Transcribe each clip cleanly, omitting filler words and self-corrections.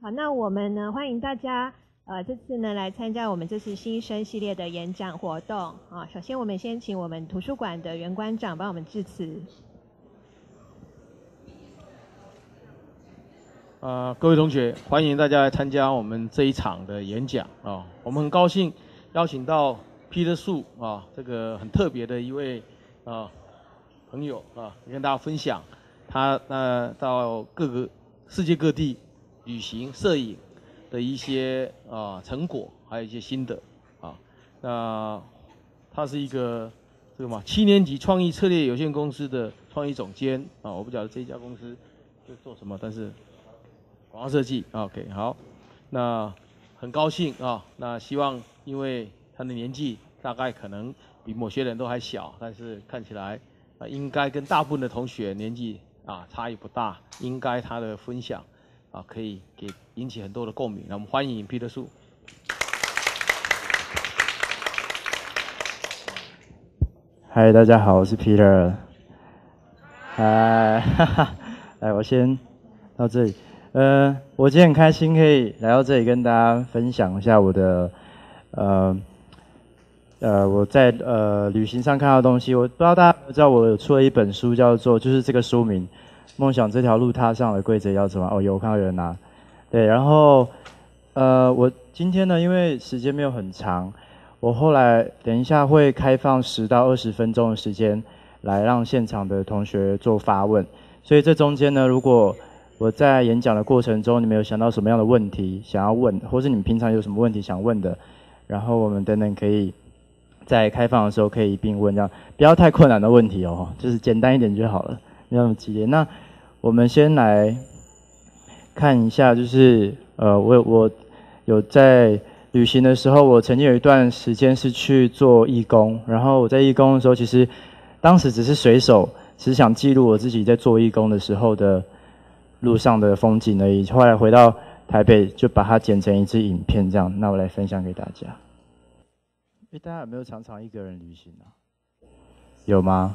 好，那我们呢欢迎大家这次呢来参加我们这次新生系列的演讲活动啊。首先我们先请我们图书馆的袁馆长帮我们致辞。 各位同学，欢迎大家来参加我们这一场的演讲啊。我们很高兴邀请到 Peter Su 啊，这个很特别的一位朋友啊，跟大家分享他到各个世界各地旅行摄影的一些成果，还有一些心得啊。那他是一个7年级创意策略有限公司的创意总监啊。我不晓得这家公司是做什么，但是广告设计 ，OK， 好，那很高兴啊。那希望因为他的年纪大概可能比某些人都还小，但是看起来应该跟大部分的同学年纪差异不大，应该他的分享可以引起很多的共鸣。那我们欢迎 Peter Su。 嗨，大家好，我是 Peter。嗨，来，我先到这里。我今天很开心可以来到这里跟大家分享一下我的我在旅行上看到的东西。我不知道大家知道我有出了一本书，叫做就是这个书名《梦想这条路踏上的规则要什么》。哦，有看到有人拿。对，然后我今天呢，因为时间没有很长，我后来等一下会开放10到20分钟的时间来让现场的同学做发问。所以这中间呢，如果我在演讲的过程中，你们有想到什么样的问题想要问，或是你们平常有什么问题想问的，然后我们等等可以在开放的时候可以一并问，这样不要太困难的问题哦，就是简单一点就好了，没有那么激烈。那我们先来看一下，就是我有在旅行的时候，我曾经有一段时间是去做义工，然后我在义工的时候，其实当时只是随手，只想记录我自己在做义工的时候的路上的风景而已。后来回到台北，就把它剪成一支影片，这样。那我来分享给大家。大家有没有常常一个人旅行啊？有吗？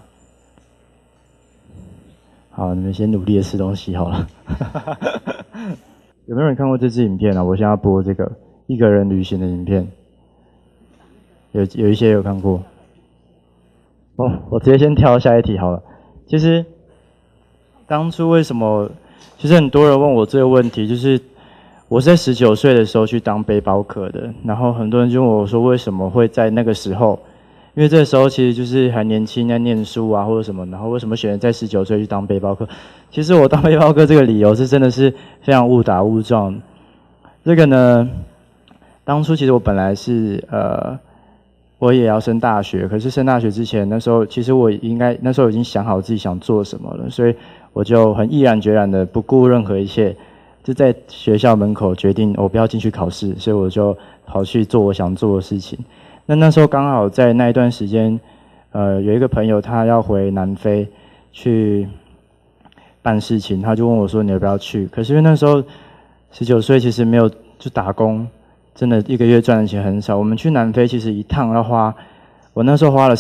好，你们先努力的吃东西好了。有没有人看过这支影片啊？我现在要播这个一个人旅行的影片。有一些有看过。哦，我直接先跳下一题好了。其实当初为什么？其实很多人问我这个问题，就是我是在19岁的时候去当背包客的，然后很多人就问我说，为什么会在那个时候？因为这个时候其实就是还年轻，在念书啊或者什么，然后为什么选择在19岁去当背包客？其实我当背包客这个理由是真的是非常误打误撞。这个呢，当初其实我本来是我也要升大学，可是升大学之前，那时候其实我那时候已经想好自己想做什么了，所以我就很毅然决然的不顾任何一切，就在学校门口决定我不要进去考试，所以我就跑去做我想做的事情。那时候刚好在那一段时间，有一个朋友他要回南非去办事情，他就问我说你要不要去？可是因为那时候19岁，其实没有就打工，真的一个月赚的钱很少。我们去南非其实一趟要花，我那时候花了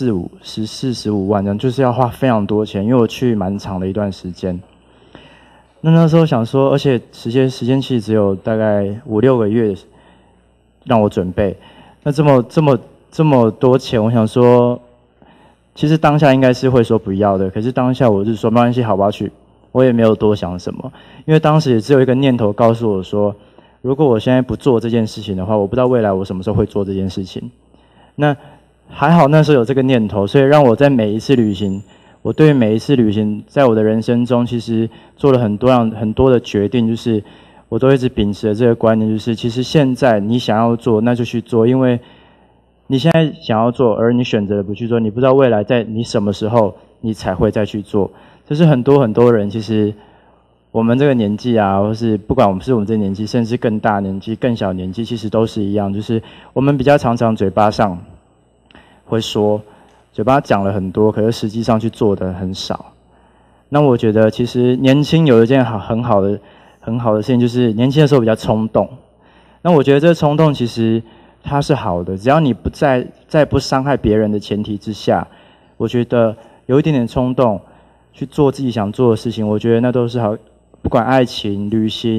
14、15万这样，就是要花非常多钱，因为我去蛮长的一段时间。那时候想说，而且时间其实只有大概5、6个月让我准备。那这么多钱，我想说，其实当下应该是会说不要的，可是当下我就说没关系，好，我要去。我也没有多想什么，因为当时也只有一个念头告诉我说，如果我现在不做这件事情的话，我不知道未来我什么时候会做这件事情。那还好那时候有这个念头，所以让我在每一次旅行，我对每一次旅行在我的人生中其实做了很多的决定，就是我都一直秉持的这个观念，就是其实现在你想要做那就去做，因为你现在想要做而你选择了不去做，你不知道未来在你什么时候你才会再去做。就是很多人其实我们这个年纪啊，或是不管我们这个年纪，甚至更大年纪更小年纪，其实都是一样，就是我们比较常嘴巴上会说，嘴巴讲了很多，可是实际上去做的很少。那我觉得其实年轻有一件很好的事情，就是年轻的时候比较冲动。那我觉得这个冲动其实它是好的，只要你不在不伤害别人的前提之下，我觉得有一点点冲动去做自己想做的事情，我觉得那都是好。不管爱情、旅行、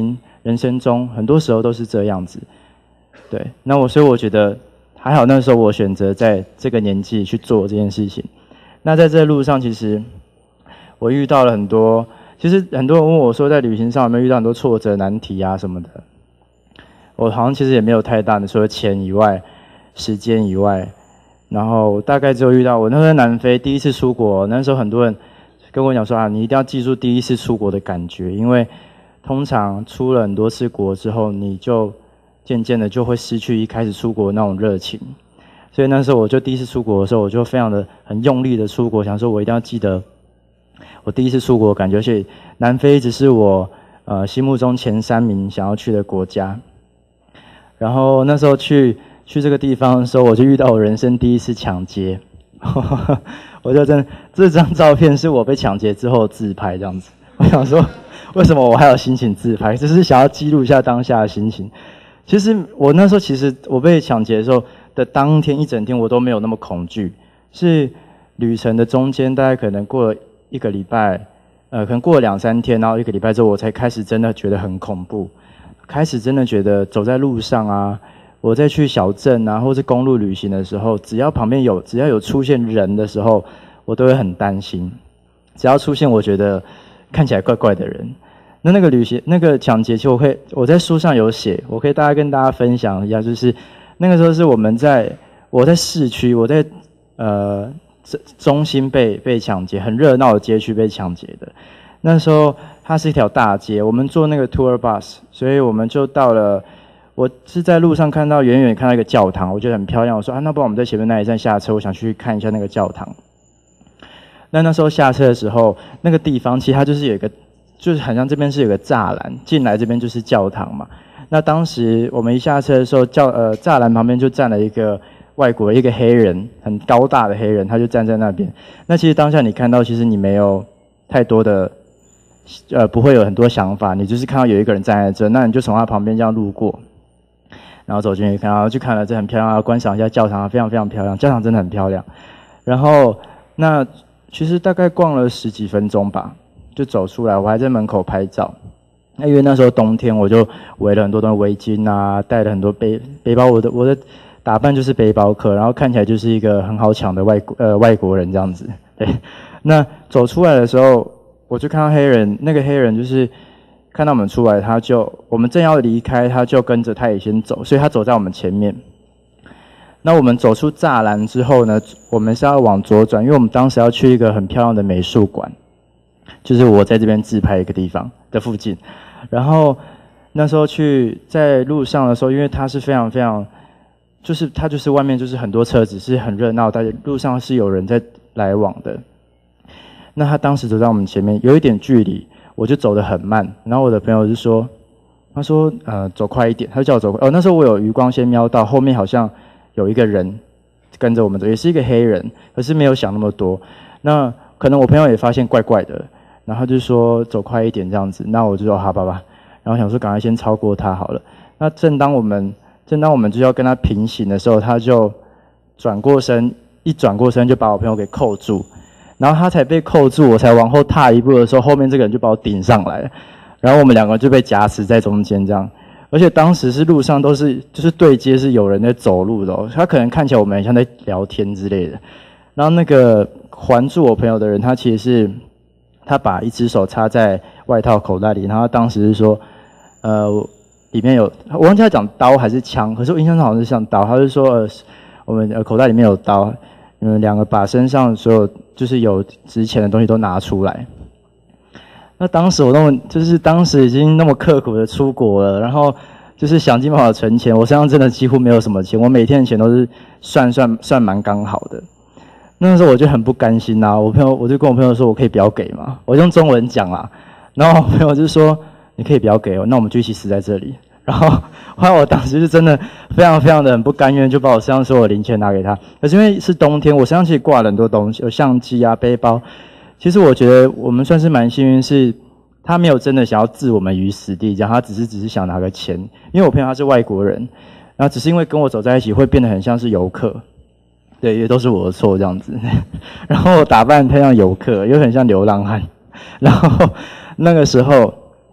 人生中很多时候都是这样子。对，那所以我觉得还好，那时候我选择在这个年纪去做这件事情。那在这路上，其实我遇到了很多，其实很多人问我说，在旅行上有没有遇到很多挫折、难题啊什么的。我好像其实也没有太大的，除了钱以外、时间以外，然后大概只有遇到我那时候在南非第一次出国，那时候很多人跟我讲说啊，你一定要记住第一次出国的感觉，因为通常出了很多次国之后，你就渐渐的就会失去一开始出国的那种热情。所以那时候我就第一次出国的时候，我就非常的很用力的出国，想说我一定要记得我第一次出国的感觉，而且南非一直是我心目中前3名想要去的国家。然后那时候去这个地方的时候，我就遇到我人生第一次抢劫。我就这张照片是我被抢劫之后自拍这样子。我想说，为什么我还有心情自拍？就是想要记录一下当下的心情。其实我那时候，我被抢劫的时候的当天一整天，我都没有那么恐惧。是旅程的中间，大概可能过了1个礼拜，可能过了2、3天，然后1个礼拜之后，我才开始真的觉得很恐怖。开始真的觉得走在路上啊，我在去小镇啊，或是公路旅行的时候，只要有出现人的时候，我都会很担心。只要出现我觉得看起来怪怪的人，那个抢劫，其实我在书上有写，我可以大概跟大家分享一下，就是那个时候是我在市区，我在中心被抢劫，很热闹的街区被抢劫的。那时候它是一条大街，我们坐那个 tour bus， 所以我们就到了。我是在路上远远看到一个教堂，我觉得很漂亮。我说那不然我们在前面那一站下车，我想去看一下那个教堂。那时候下车的时候，那个地方其实它就是很像这边是有个栅栏，进来这边就是教堂嘛。那当时我们一下车的时候，栅栏旁边就站了一个外国一个黑人，很高大的黑人，他就站在那边。那其实当下你看到，其实你没有太多的。不会有很多想法，你就是看到有一个人站在这，那你就从他旁边这样路过，然后走进去看，然后去看了这很漂亮，要观赏一下教堂，非常非常漂亮，教堂真的很漂亮。然后那其实大概逛了10几分钟吧，就走出来，我还在门口拍照。那因为那时候冬天，我就围了很多东西，围巾啊，带了很多背包，我的打扮就是背包客，然后看起来就是一个很好抢的外国人这样子。对，那走出来的时候。我就看到那个黑人就是看到我们出来，我们正要离开，他就跟着他也先走，所以他走在我们前面。那我们走出栅栏之后呢，我们是要往左转，因为我们当时要去一个很漂亮的美术馆，就是我在这边自拍一个地方的附近。然后那时候在路上的时候，因为它是非常非常，它就是外面就是很多车子，是很热闹，但是路上是有人在来往的。那他当时走在我们前面，有一点距离，我就走得很慢。然后我的朋友就说，他说走快一点，他就叫我走快。那时候我有余光先瞄到后面好像有一个人跟着我们走，也是一个黑人，可是没有想那么多。那可能我朋友也发现怪怪的，然后他就说走快一点这样子。那我就说好吧，然后想说赶快先超过他好了。那正当我们就要跟他平行的时候，他就转过身就把我朋友给扣住。然后他才被扣住，我才往后踏一步的时候，后面这个人就把我顶上来了，然后我们2个就被夹持在中间这样。而且当时是路上就是对接是有人在走路的他可能看起来我们很像在聊天之类的。然后那个环住我朋友的人，他其实是他把一只手插在外套口袋里，然后他当时是说，里面有我忘记他讲刀还是枪，可是我印象中好像是像刀，他就说我们口袋里面有刀。2个把身上所有就是有值钱的东西都拿出来。那当时当时已经那么刻苦的出国了，然后就是想尽办法存钱，我身上真的几乎没有什么钱，我每天的钱都是算蛮刚好的。那时候我就很不甘心啊，我就跟我朋友说，我可以不要给吗？我用中文讲啦，然后我朋友就说你可以不要给那我们就一起死在这里。然后后来我当时就真的非常非常的很不甘愿，就把我身上所有零钱拿给他。可是因为是冬天，我身上其实挂了很多东西，有相机啊、背包。其实我觉得我们算是蛮幸运，是他没有真的想要置我们于死地，这样他只是想拿个钱。因为我朋友他是外国人，然后只是因为跟我走在一起会变得很像是游客，对，也都是我的错这样子。然后打扮太像游客，又很像流浪汉。然后那个时候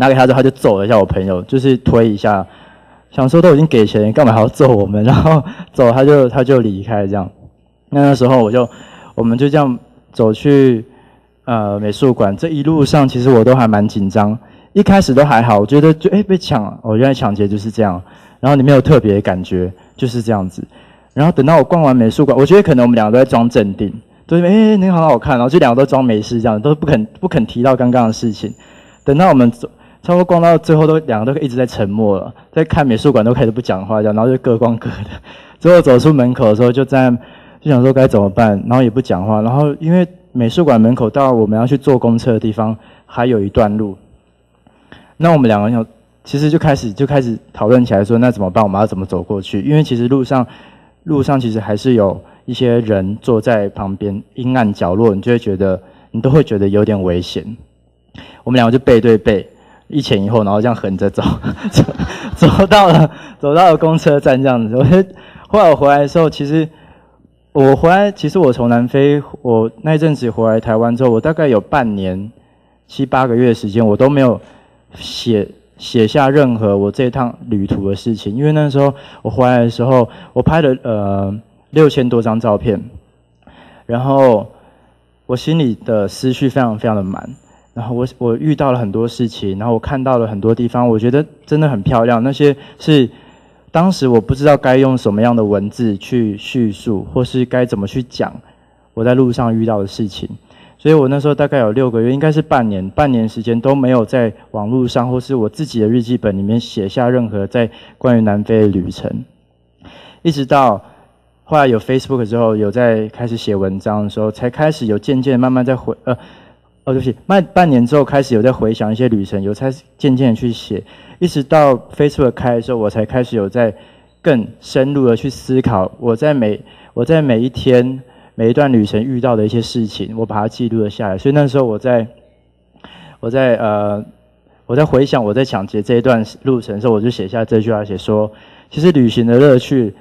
拿给他之后，他就揍了一下我朋友，就是推一下，想说都已经给钱了，干嘛还要揍我们？然后走，他就离开这样。那时候我们就这样走去美术馆，这一路上其实我都还蛮紧张，一开始都还好，我觉得就被抢，原来抢劫就是这样，然后你没有特别的感觉，就是这样子。然后等到我逛完美术馆，我觉得可能我们两个都在装镇定，都是那个好好看，然后就两个都装没事这样，都不肯提到刚刚的事情。等到我们差不多逛到最后，两个都一直在沉默了，在看美术馆都开始不讲话这样，然后就各逛各的。最后走出门口的时候，就想说该怎么办，然后也不讲话。然后因为美术馆门口到我们要去坐公车的地方还有一段路，那我们两个人其实就开始讨论起来说，那怎么办？我们要怎么走过去？因为其实路上其实还是有一些人坐在旁边阴暗角落，你都会觉得有点危险。我们两个就背对背，一前一后，然后这样横着走到了公车站这样子。我觉得后来我回来的时候，其实我从南非，我那一阵子回来台湾之后，我大概有半年7、8个月的时间，我都没有写下任何我这一趟旅途的事情，因为那时候我回来的时候，我拍了6000多张照片，然后我心里的思绪非常非常的满，然后我遇到了很多事情，然后我看到了很多地方，我觉得真的很漂亮，那些是当时我不知道该用什么样的文字去叙述，或是该怎么去讲我在路上遇到的事情。所以我那时候大概有6个月，应该是半年时间都没有在网络上或是我自己的日记本里面写下任何在关于南非的旅程。一直到后来有 Facebook 之后，有在开始写文章的时候，才开始有渐渐慢慢在对不起，半年之后开始有在回想一些旅程，有才渐渐的去写，一直到 Facebook 开的时候，我才开始有在更深入的去思考我在每一天每一段旅程遇到的一些事情，我把它记录了下来。所以那时候我在回想我在抢劫这一段路程的时候，我就写下这句话，写说，其实旅行的乐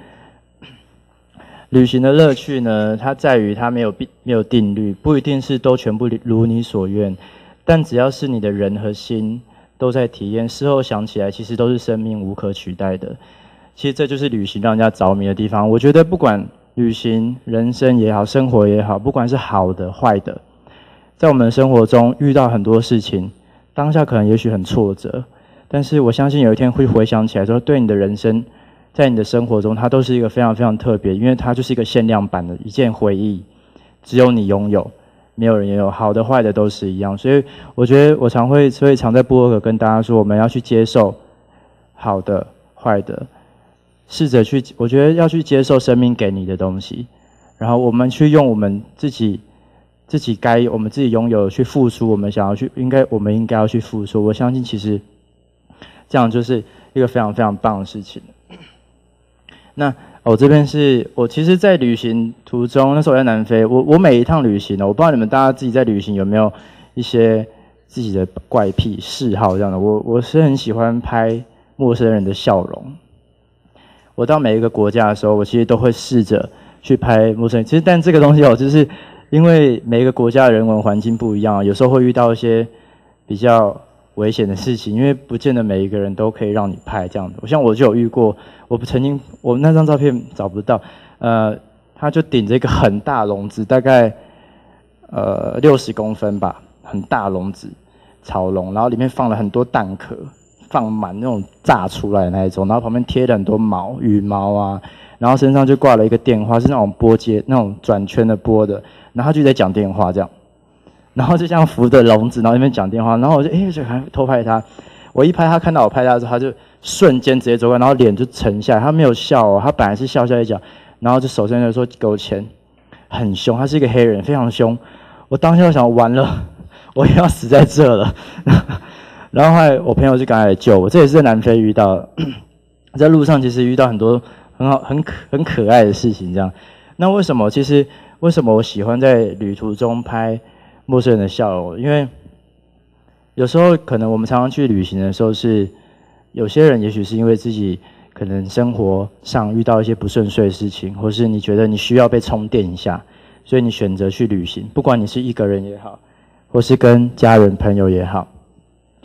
趣呢，它在于它没有定律，不一定是都全部如你所愿，但只要是你的人和心都在体验，事后想起来，其实都是生命无可取代的。其实这就是旅行让人家着迷的地方。我觉得不管旅行、人生也好，生活也好，不管是好的、坏的，在我们的生活中遇到很多事情，当下可能也许很挫折，但是我相信有一天会回想起来说，对你的人生，在你的生活中，它都是一个非常非常特别，因为它就是一个限量版的一件回忆，只有你拥有，没有人拥有，好的坏的都是一样。所以我觉得所以常在部落格跟大家说，我们要去接受好的、坏的，我觉得要去接受生命给你的东西，然后我们去用我们自己拥有去付出，我们应该要去付出。我相信其实这样就是一个非常非常棒的事情。那我这边是我其实在旅行途中，那时候我在南非，我每一趟旅行呢，我不知道你们大家自己在旅行有没有一些自己的怪癖嗜好这样的。我是很喜欢拍陌生人的笑容。我到每一个国家的时候，我其实都会试着去拍陌生人。其实但这个东西就是因为每一个国家的人文环境不一样，有时候会遇到一些比较危险的事情，因为不见得每一个人都可以让你拍这样的。像我就有遇过，我那张照片找不到，他就顶着一个很大笼子，大概60公分吧，很大笼子，草笼，然后里面放了很多蛋壳，放满那种炸出来的那一种，然后旁边贴了很多羽毛啊，然后身上就挂了一个电话，是那种拨接那种转圈的拨的，然后他就在讲电话这样。然后就这样扶着笼子，然后那边讲电话，然后我就还偷拍他。我一拍他，看到我拍他的时候，他就瞬间直接走过来，然后脸就沉下来。他没有笑哦，他本来是笑一角，然后就手伸着说给我钱，很凶。他是一个黑人，非常凶。我当下就想完了，我也要死在这了。然后后来我朋友就赶来救我，这也是在南非遇到的。在路上其实遇到很多很可爱的事情，这样。那为什么我喜欢在旅途中拍陌生人的笑容？因为有时候可能我们常常去旅行的时候，是有些人也许是因为自己可能生活上遇到一些不顺遂的事情，或是你觉得你需要被充电一下，所以你选择去旅行，不管你是一个人也好，或是跟家人朋友也好。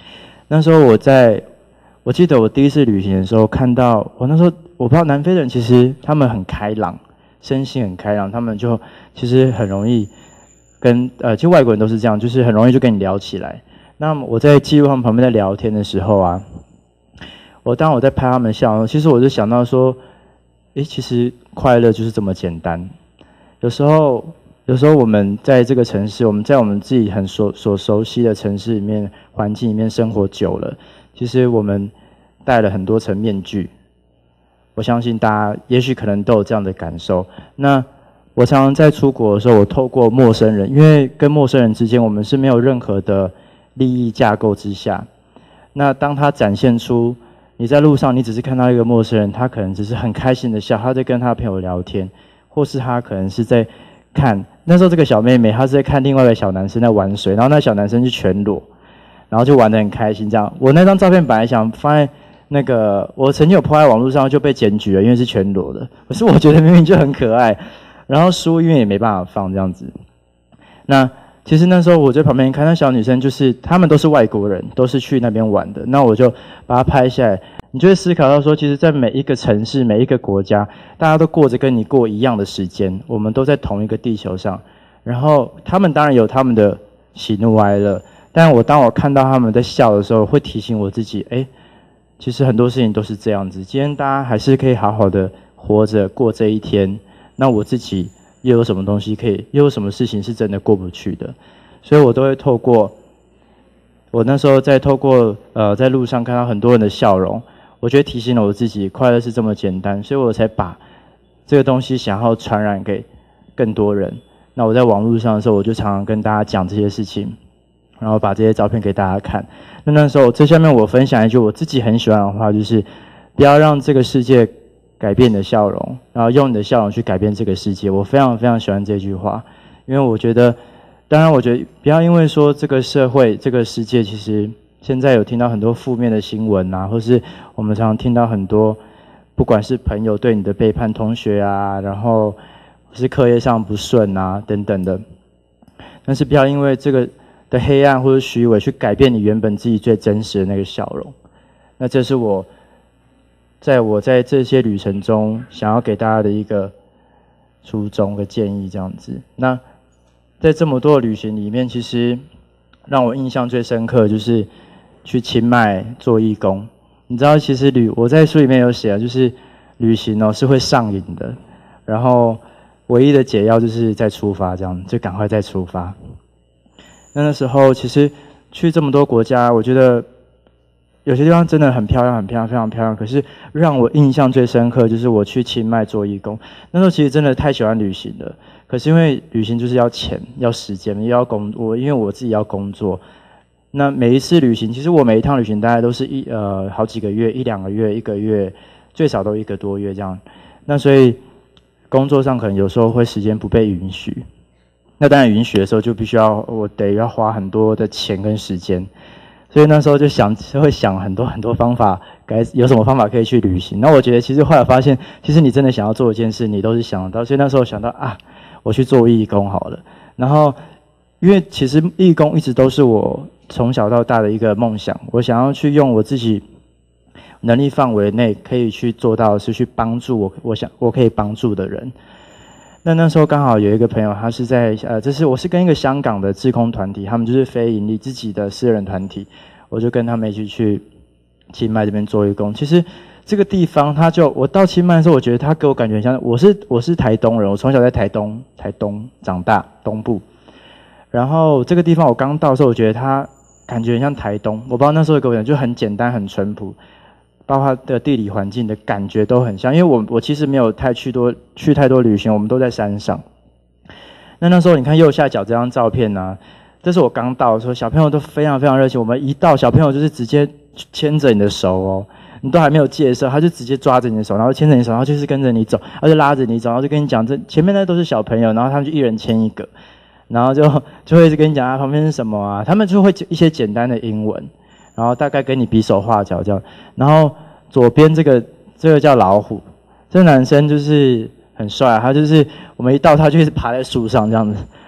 那时候我记得我第一次旅行的时候，看到我那时候我不知道南非人其实他们很开朗，身心很开朗，他们就其实很容易跟其实外国人都是这样，就是很容易就跟你聊起来。那我在记录他们旁边在聊天的时候啊，当我在拍他们笑，其实我就想到说，其实快乐就是这么简单。有时候我们在这个城市，我们在我们自己所熟悉的城市里面环境里面生活久了，其实我们戴了很多层面具。我相信大家也许可能都有这样的感受。那我常常在出国的时候，我透过陌生人，因为跟陌生人之间我们是没有任何的利益架构之下，那当他展现出你在路上，你只是看到一个陌生人，他可能只是很开心的笑，他在跟他朋友聊天，或是他可能是在看，那时候这个小妹妹她是在看另外一个小男生在玩水，然后那小男生就全裸，然后就玩得很开心这样。我那张照片本来想放在那个，我曾经有 po 在网络上就被检举了，因为是全裸的。可是我觉得明明就很可爱，然后书因为也没办法放这样子。那其实那时候我在旁边看，那小女生就是他们都是外国人，都是去那边玩的。那我就把它拍下来，你就会思考到说，其实在每一个城市、每一个国家，大家都过着跟你过一样的时间，我们都在同一个地球上。然后他们当然有他们的喜怒哀乐，但当我看到他们在笑的时候，会提醒我自己，其实很多事情都是这样子。今天大家还是可以好好的活着过这一天，那我自己又有什么东西又有什么事情是真的过不去的？所以我都会透过我那时候在在路上看到很多人的笑容，我觉得提醒了我自己，快乐是这么简单，所以我才把这个东西想要传染给更多人。那我在网络上的时候，我就常常跟大家讲这些事情，然后把这些照片给大家看。那时候这下面我分享一句我自己很喜欢的话，就是不要让这个世界改变你的笑容，然后用你的笑容去改变这个世界。我非常非常喜欢这句话，因为我觉得，当然我觉得不要因为说这个社会这个世界其实现在有听到很多负面的新闻啊，或是我们常常听到很多不管是朋友对你的背叛，同学啊，然后是课业上不顺啊等等的，但是不要因为这个的黑暗或者虚伪去改变你原本自己最真实的那个笑容。那这是我在这些旅程中想要给大家的一个初衷和建议这样子。那在这么多的旅行里面，其实让我印象最深刻的就是去清迈做义工。你知道其实我在书里面有写就是旅行是会上瘾的，然后唯一的解药就是再出发，这样就赶快再出发。那时候其实去这么多国家，我觉得有些地方真的很漂亮，很漂亮，非常漂亮。可是让我印象最深刻就是我去清迈做义工。那时候其实真的太喜欢旅行了，可是因为旅行就是要钱、要时间、又要因为我自己要工作。那每一次旅行，其实我每一趟旅行大概都是好几个月、1-2个月、1个月，最少都1个多月这样。那所以工作上可能有时候会时间不被允许。那当然允许的时候就必须我得要花很多的钱跟时间，所以那时候就会想很多很多方法，有什么方法可以去旅行。那我觉得其实后来发现，其实你真的想要做一件事，你都是想得到。所以那时候想到我去做义工好了。然后因为其实义工一直都是我从小到大的一个梦想，我想要去用我自己能力范围内可以去做到的是去帮助我可以帮助的人。那时候刚好有一个朋友，他是在我是跟一个香港的志工团体，他们就是非营利自己的私人团体，我就跟他们一起去清迈这边做义工。其实这个地方，我到清迈的时候，我觉得他给我感觉很像我是台东人，我从小在台东长大，东部。然后这个地方我刚到的时候，我觉得他感觉很像台东，我不知道那时候给我讲就很简单很淳朴。包括它的地理环境的感觉都很像，因为我其实没有去太多旅行，我们都在山上。那时候你看右下角这张照片啊，这是我刚到的时候，小朋友都非常非常热情。我们一到，小朋友就是直接牵着你的手你都还没有介绍，他就直接抓着你的手，然后牵着你的手，然后就是跟着你走，然后就拉着你走，然后就跟你讲，这前面那都是小朋友，然后他们就一人牵一个，然后就会跟你讲旁边是什么啊，他们就会一些简单的英文。然后大概跟你比手画脚这样，然后左边这个叫老虎，这个男生就是很帅他就是我们一到他就一直爬在树上这样子，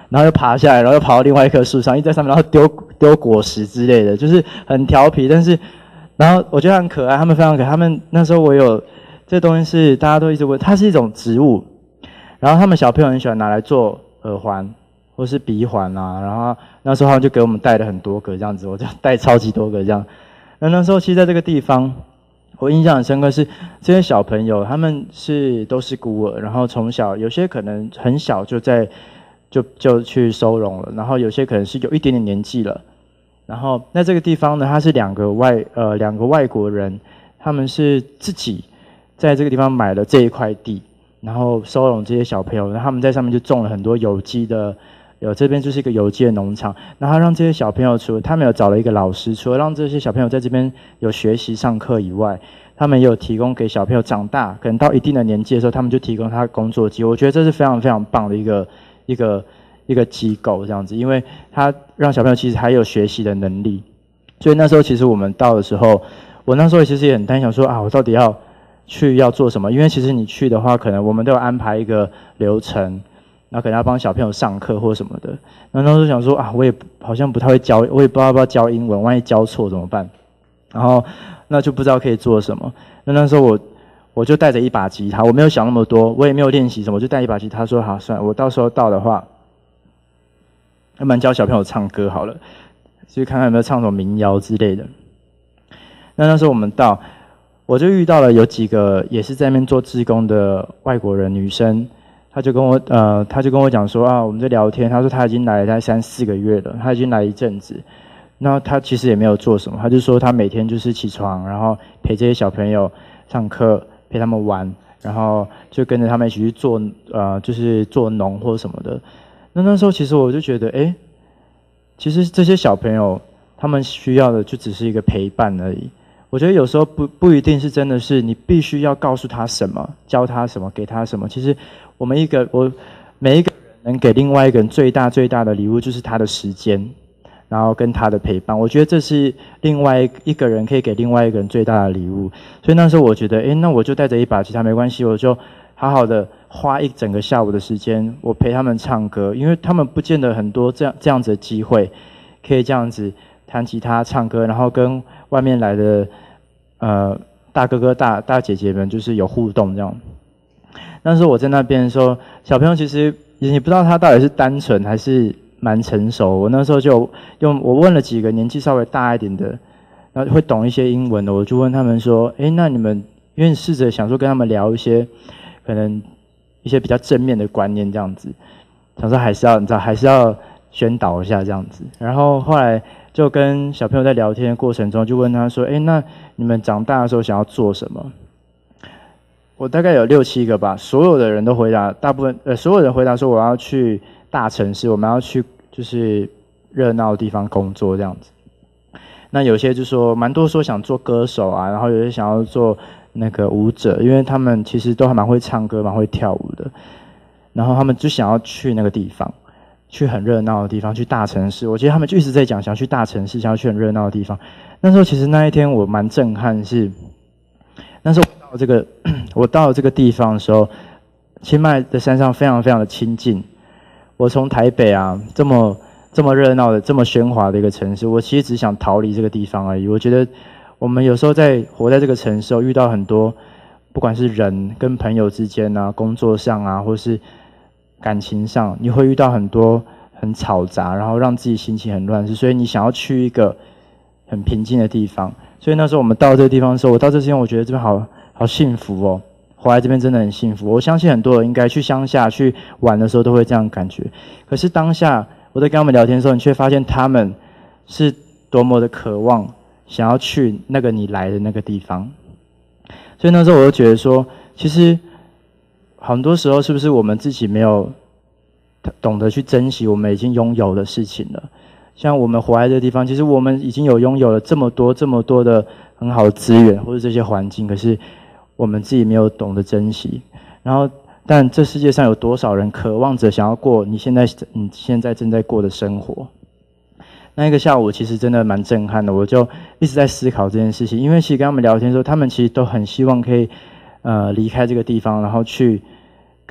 然后又爬下来，然后又跑到另外一棵树上，一直在上面，然后丢果实之类的，就是很调皮。但是，然后我觉得很可爱，他们非常可爱。他们那时候我有这东西是大家都一直问，它是一种植物，然后他们小朋友很喜欢拿来做耳环或是鼻环啊。然后那时候他们就给我们带了很多个这样子，我就带超级多个这样。那时候其实在这个地方，我印象很深刻是这些小朋友他们都是孤儿，然后从小有些可能很小就去收容了，然后有些可能是有一点点年纪了。然后在这个地方呢，他是两个外国人，他们是自己在这个地方买了这一块地，然后收容这些小朋友，然后他们在上面就种了很多有机的。这边就是一个有机的农场，然后让这些小朋友他们有找了一个老师，除了让这些小朋友在这边有学习上课以外，他们也有提供给小朋友长大，可能到一定的年纪的时候，他们就提供他工作机会。我觉得这是非常非常棒的一个机构这样子，因为他让小朋友其实还有学习的能力。所以那时候其实我们到的时候，我那时候其实也很担心，想说我到底要做什么？因为其实你去的话，可能我们都有安排一个流程。然后可能要帮小朋友上课或什么的，然后那时候想说我也好像不太会教，我也不知道要不要教英文，万一教错怎么办？然后那就不知道可以做什么。那时候我就带着一把吉他，我没有想那么多，我也没有练习什么，我就带一把吉他说好，算了，我到时候到的话，要不然教小朋友唱歌好了，去看看有没有唱什么民谣之类的。那时候我们到，我就遇到了有几个也是在那边做志工的外国人女生。他就跟我讲说我们在聊天，他说他已经来了大概3-4个月了，他已经来一阵子。那他其实也没有做什么，他就说他每天就是起床，然后陪这些小朋友上课，陪他们玩，然后就跟着他们一起去做就是做农或什么的。那时候其实我就觉得其实这些小朋友他们需要的就只是一个陪伴而已。我觉得有时候不一定是真的是你必须要告诉他什么，教他什么，给他什么。其实每一个人能给另外一个人最大的礼物，就是他的时间，然后跟他的陪伴。我觉得这是另外一个人可以给另外一个人最大的礼物。所以那时候我觉得，那我就带着一把吉他没关系，我就好好的花一整个下午的时间，我陪他们唱歌，因为他们不见得很多这样子的机会，可以这样子弹吉他唱歌，然后跟外面来的大哥哥大姐姐们就是有互动这样。那时候我在那边的时候，小朋友其实你不知道他到底是单纯还是蛮成熟。我那时候就我问了几个年纪稍微大一点的，然后会懂一些英文的，我就问他们说，那你们因为试着想说跟他们聊一些可能一些比较正面的观念这样子，想说还是要宣导一下这样子。然后后来就跟小朋友在聊天的过程中，就问他说，那你们长大的时候想要做什么？我大概有6-7个吧，所有的人都回答，所有人回答说我要去大城市，我们要去就是热闹的地方工作这样子。那有些就说蛮多说想做歌手啊，然后有些想要做那个舞者，因为他们其实都还蛮会唱歌，蛮会跳舞的。然后他们就想要去那个地方，去很热闹的地方，去大城市。我觉得他们就一直在讲想要去大城市，想要去很热闹的地方。那时候其实那一天我蛮震撼，是那时候我到了这个地方的时候，清迈的山上非常非常的清静。我从台北这么热闹的这么喧哗的一个城市，我其实只想逃离这个地方而已。我觉得我们有时候活在这个城市遇到很多，不管是人跟朋友之间工作上或是感情上，你会遇到很多很嘈杂，然后让自己心情很乱，所以你想要去一个很平静的地方。所以那时候我们到这个地方的时候，我到这边我觉得这边好幸福哦，活在这边真的很幸福。我相信很多人应该去乡下去玩的时候都会这样感觉。可是当下我在跟他们聊天的时候，你却发现他们是多么的渴望想要去那个你来的那个地方。所以那时候我就觉得说，其实很多时候是不是我们自己没有懂得去珍惜我们已经拥有的事情了？像我们活在这个地方，其实我们已经拥有了这么多的很好的资源或者这些环境，可是我们自己没有懂得珍惜。然后但这世界上有多少人渴望着想要过你现在正在过的生活？那一个下午其实真的蛮震撼的，我就一直在思考这件事情。因为其实跟他们聊天的时候，他们其实都很希望可以离开这个地方，然后去更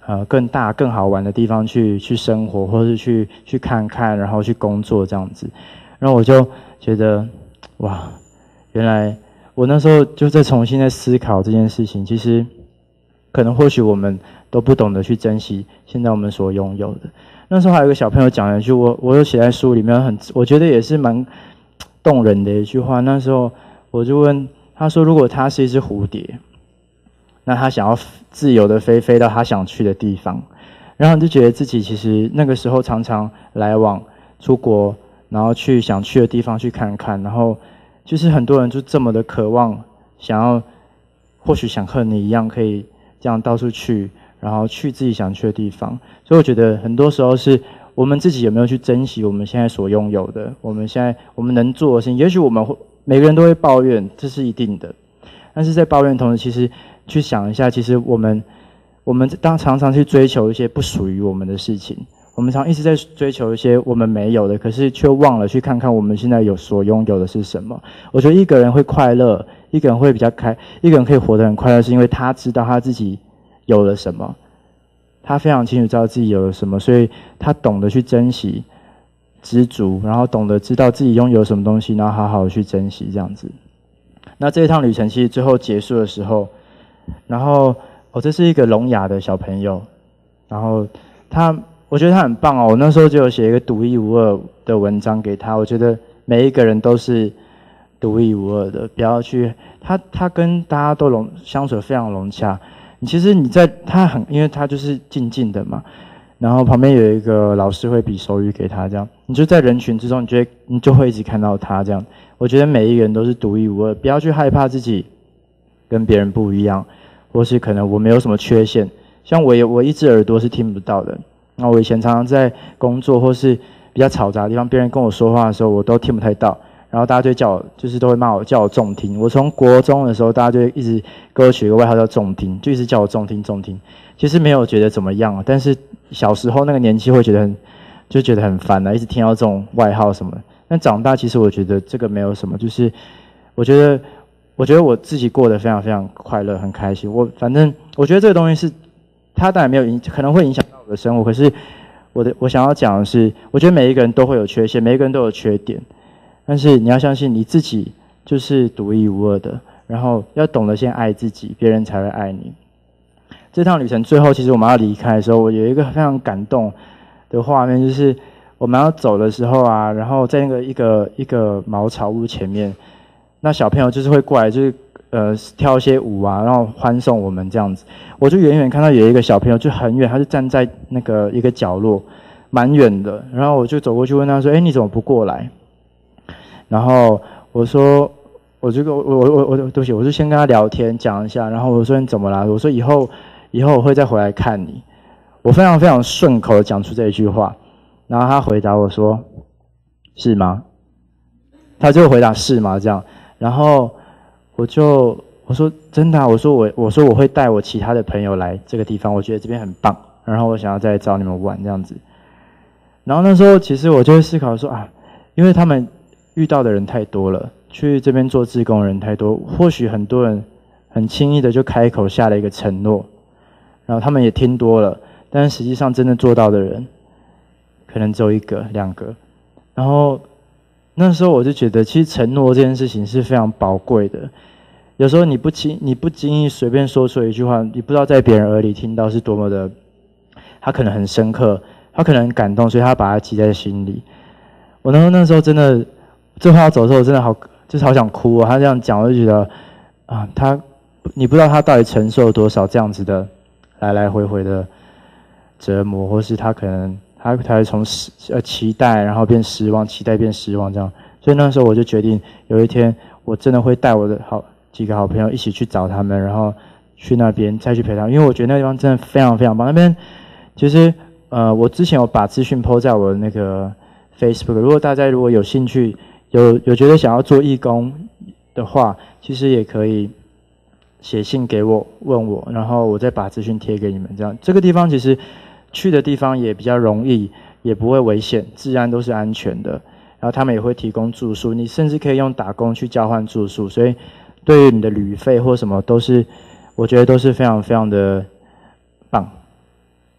更大更好玩的地方去生活，或是去看看，然后去工作这样子。然后我就觉得，哇，原来我那时候就在重新在思考这件事情。其实，可能或许我们都不懂得去珍惜现在我们所拥有的。那时候还有一个小朋友讲了一句，我有写在书里面，我觉得也是蛮动人的一句话。那时候我就问他说，如果他是一只蝴蝶，那他想要自由的飞到他想去的地方，然后就觉得自己其实那个时候常常来往出国，然后去想去的地方去看看，然后就是很多人就这么的渴望，想要或许想和你一样可以这样到处去，然后去自己想去的地方。所以我觉得很多时候是我们自己有没有去珍惜我们现在所拥有的，我们能做的事情。也许我们每个人都会抱怨，这是一定的，但是在抱怨的同时，其实去想一下，其实我们常常去追求一些不属于我们的事情，我们一直在追求一些我们没有的，可是却忘了去看看我们现在所拥有的是什么。我觉得一个人会快乐，一个人会比较一个人可以活得很快乐，是因为他知道他自己有了什么，他非常清楚知道自己有了什么，所以他懂得去珍惜、知足，然后懂得知道自己拥有什么东西，然后好好的去珍惜这样子。那这一趟旅程其实最后结束的时候，然后这是一个聋哑的小朋友，然后我觉得他很棒哦。我那时候就有写一个独一无二的文章给他，我觉得每一个人都是独一无二的，不要去他跟大家都相处得非常融洽。其实因为他就是静静的嘛，然后旁边有一个老师会比手语给他，这样你就在人群之中，你就会一直看到他这样。我觉得每一个人都是独一无二，不要去害怕自己跟别人不一样，或是可能我没有什么缺陷。像我一只耳朵是听不到的，那我以前常常在工作或是比较嘈杂的地方，别人跟我说话的时候，我都听不太到。然后大家就叫我，就是都会骂我，叫我重听。我从国中的时候，大家就一直给我取一个外号叫重听，就一直叫我重听重听。其实没有觉得怎么样，但是小时候那个年纪会觉得很烦啊，一直听到这种外号什么的。但长大其实我觉得这个没有什么，就是我觉得我自己过得非常非常快乐，很开心。反正我觉得这个东西是，它当然没有可能会影响到我的生活，可是我想要讲的是，我觉得每一个人都会有缺陷，每一个人都有缺点，但是你要相信你自己就是独一无二的，然后要懂得先爱自己，别人才会爱你。这趟旅程最后，其实我们要离开的时候，我有一个非常感动的画面，就是我们要走的时候啊，然后在那个一个茅草屋前面，那小朋友就是会过来，就是跳一些舞啊，然后欢送我们这样子。我就远远看到有一个小朋友就很远，他就站在那个一个角落，蛮远的。然后我就走过去问他说：“你怎么不过来？”然后我说：“我对不起，我就先跟他聊天讲一下。然后我说：“你怎么啦？”我说：“以后我会再回来看你。”我非常非常顺口的讲出这一句话。然后他回答我说：“是吗？”他就回答是吗？这样。然后我说真的啊，我说我会带我其他的朋友来这个地方，我觉得这边很棒，然后我想要再找你们玩这样子。然后那时候其实我就会思考说啊，因为他们遇到的人太多了，去这边做志工的人太多，或许很多人很轻易的就开口下了一个承诺，然后他们也听多了，但是实际上真的做到的人可能只有1个2个。然后那时候我就觉得，其实承诺这件事情是非常宝贵的。有时候你不经意随便说出一句话，你不知道在别人耳里听到是多么的，他可能很深刻，他可能很感动，所以他把它记在心里。我那时候真的，这话要走的时候，我真的好想哭哦。他这样讲，我就觉得啊，你不知道他到底承受了多少这样子的来来回回的折磨，或是他可能他会从期待，然后变失望，期待变失望这样。所以那时候我就决定，有一天我真的会带我的几个好朋友一起去找他们，然后去那边再去陪他们，因为我觉得那地方真的非常非常棒。那边其实我之前有把资讯 po 在我的那个 Facebook， 如果大家有兴趣，有觉得想要做义工的话，其实也可以写信给我问我，然后我再把资讯贴给你们。这样这个地方其实去的地方也比较容易，也不会危险，治安都是安全的。然后他们也会提供住宿，你甚至可以用打工去交换住宿，所以对于你的旅费或什么我觉得都是非常非常的棒。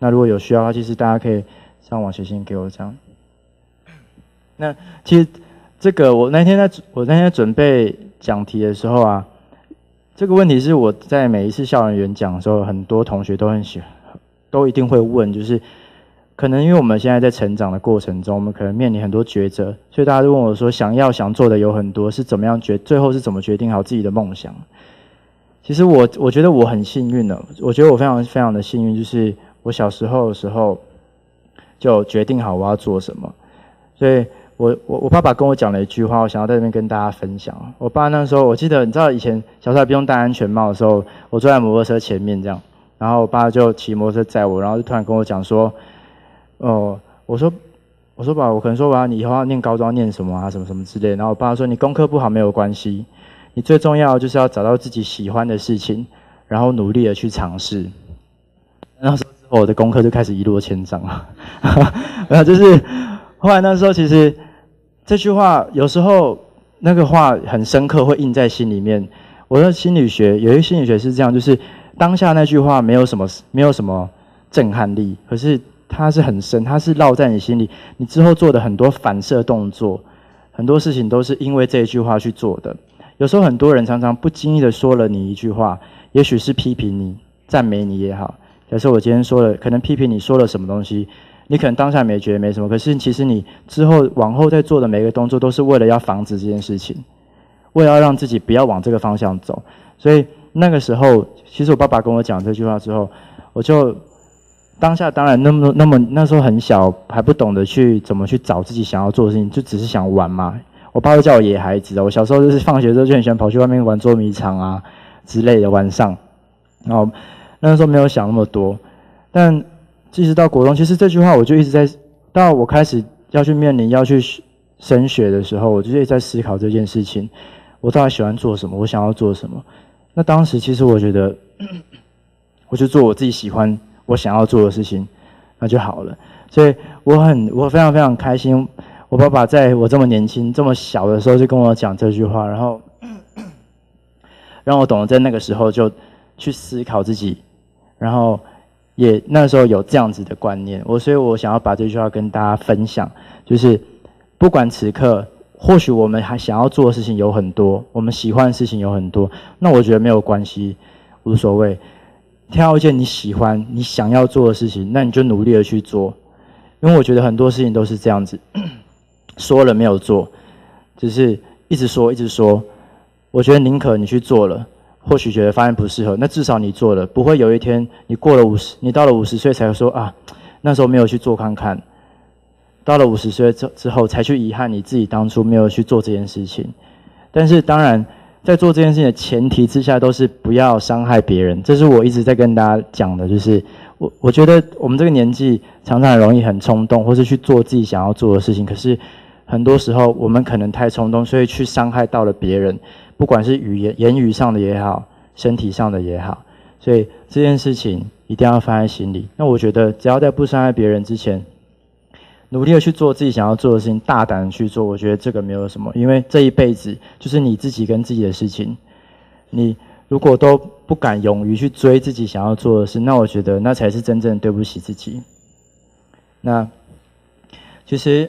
那如果有需要的话，其实大家可以上网写信给我这样。那其实这个我那天在准备讲题的时候啊，这个问题是我在每一次校园演讲的时候，很多同学都一定会问，就是可能因为我们现在在成长的过程中，我们可能面临很多抉择，所以大家都问我说，想做的有很多，是怎么样最后是怎么决定好自己的梦想？其实我觉得我很幸运了，我觉得我非常非常的幸运，就是我小时候的时候就决定好我要做什么，所以我爸爸跟我讲了一句话，我想要在这边跟大家分享。我爸那时候，我记得你知道以前小时候还不用戴安全帽的时候，我坐在摩托车前面这样，然后我爸就骑摩托车载我，然后就突然跟我讲说，我说爸，我可能说吧，你以后要念高中要念什么啊，什么什么之类的。然后我爸说，你功课不好没有关系，你最重要的就是要找到自己喜欢的事情，然后努力的去尝试。那时候之后我的功课就开始一落千丈了，然后就是后来那时候其实这句话有时候那个话很深刻，会印在心里面。我的心理学有一个心理学是这样，就是当下那句话没有什么震撼力，可是它是很深，它是烙在你心里，你之后做的很多反射动作，很多事情都是因为这一句话去做的。有时候很多人常常不经意的说了你一句话，也许是批评你、赞美你也好。假设我今天说了，可能批评你说了什么东西，你可能当下没觉得没什么，可是其实你之后往后在做的每一个动作，都是为了要防止这件事情，为了要让自己不要往这个方向走。所以那个时候，其实我爸爸跟我讲这句话之后，我就当下当然那么那时候很小，还不懂得怎么去找自己想要做的事情，就只是想玩嘛。我爸会叫我野孩子，我小时候就是放学之后就很喜欢跑去外面玩捉迷藏啊之类的，晚上。然后那时候没有想那么多，但即使到国中，其实这句话我就一直在，到我开始要去面临要去升学的时候，我就一直在思考这件事情，我到底喜欢做什么，我想要做什么。那当时其实我觉得，我就做我自己喜欢我想要做的事情，那就好了。所以我非常非常开心，我爸爸在我这么年轻、这么小的时候就跟我讲这句话，然后让我懂得在那个时候就去思考自己，然后也那时候有这样子的观念。所以我想要把这句话跟大家分享，就是不管此刻，或许我们还想要做的事情有很多，我们喜欢的事情有很多，那我觉得没有关系，无所谓。挑一件你喜欢、你想要做的事情，那你就努力的去做。因为我觉得很多事情都是这样子，说了没有做，只是一直说一直说。我觉得宁可你去做了，或许觉得发现不适合，那至少你做了，不会有一天你你到了50岁才说啊，那时候没有去做看看，到了50岁之后才去遗憾你自己当初没有去做这件事情。但是当然，在做这件事情的前提之下，都是不要伤害别人。这是我一直在跟大家讲的，就是我觉得我们这个年纪常常很容易很冲动，或是去做自己想要做的事情。可是很多时候我们可能太冲动，所以去伤害到了别人，不管是言语上的也好，身体上的也好。所以这件事情一定要放在心里。那我觉得只要在不伤害别人之前，努力的去做自己想要做的事情，大胆的去做，我觉得这个没有什么，因为这一辈子就是你自己跟自己的事情。你如果都不敢勇于去追自己想要做的事，那我觉得那才是真正对不起自己。那其实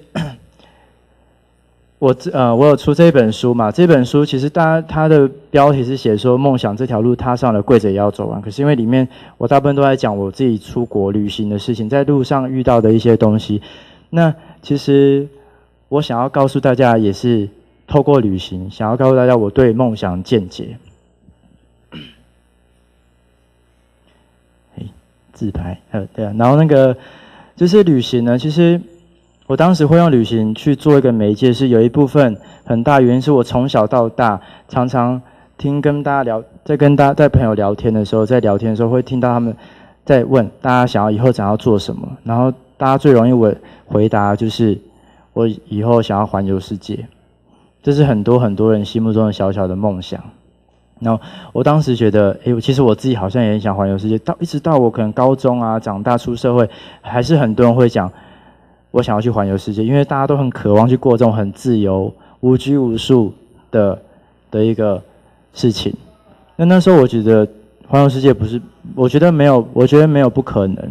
我有出这本书嘛，这本书其实它的标题是写说梦想这条路踏上了，跪着也要走完。可是因为里面我大部分都在讲我自己出国旅行的事情，在路上遇到的一些东西。那其实我想要告诉大家，也是透过旅行，想要告诉大家我对梦想见解。自拍，对啊。然后那个就是旅行呢，其实我当时会用旅行去做一个媒介，是有一部分很大原因是我从小到大常常跟大家在朋友聊天的时候，在聊天的时候会听到他们在问大家以后想要做什么，然后大家最容易回答就是我以后想要环游世界，这是很多人心目中的小小的梦想。然后我当时觉得，其实我自己好像也很想环游世界。一直到我可能高中啊，长大出社会，还是很多人会讲，我想要去环游世界，因为大家都很渴望去过这种很自由、无拘无束的一个事情。那时候我觉得环游世界不是，我觉得没有不可能。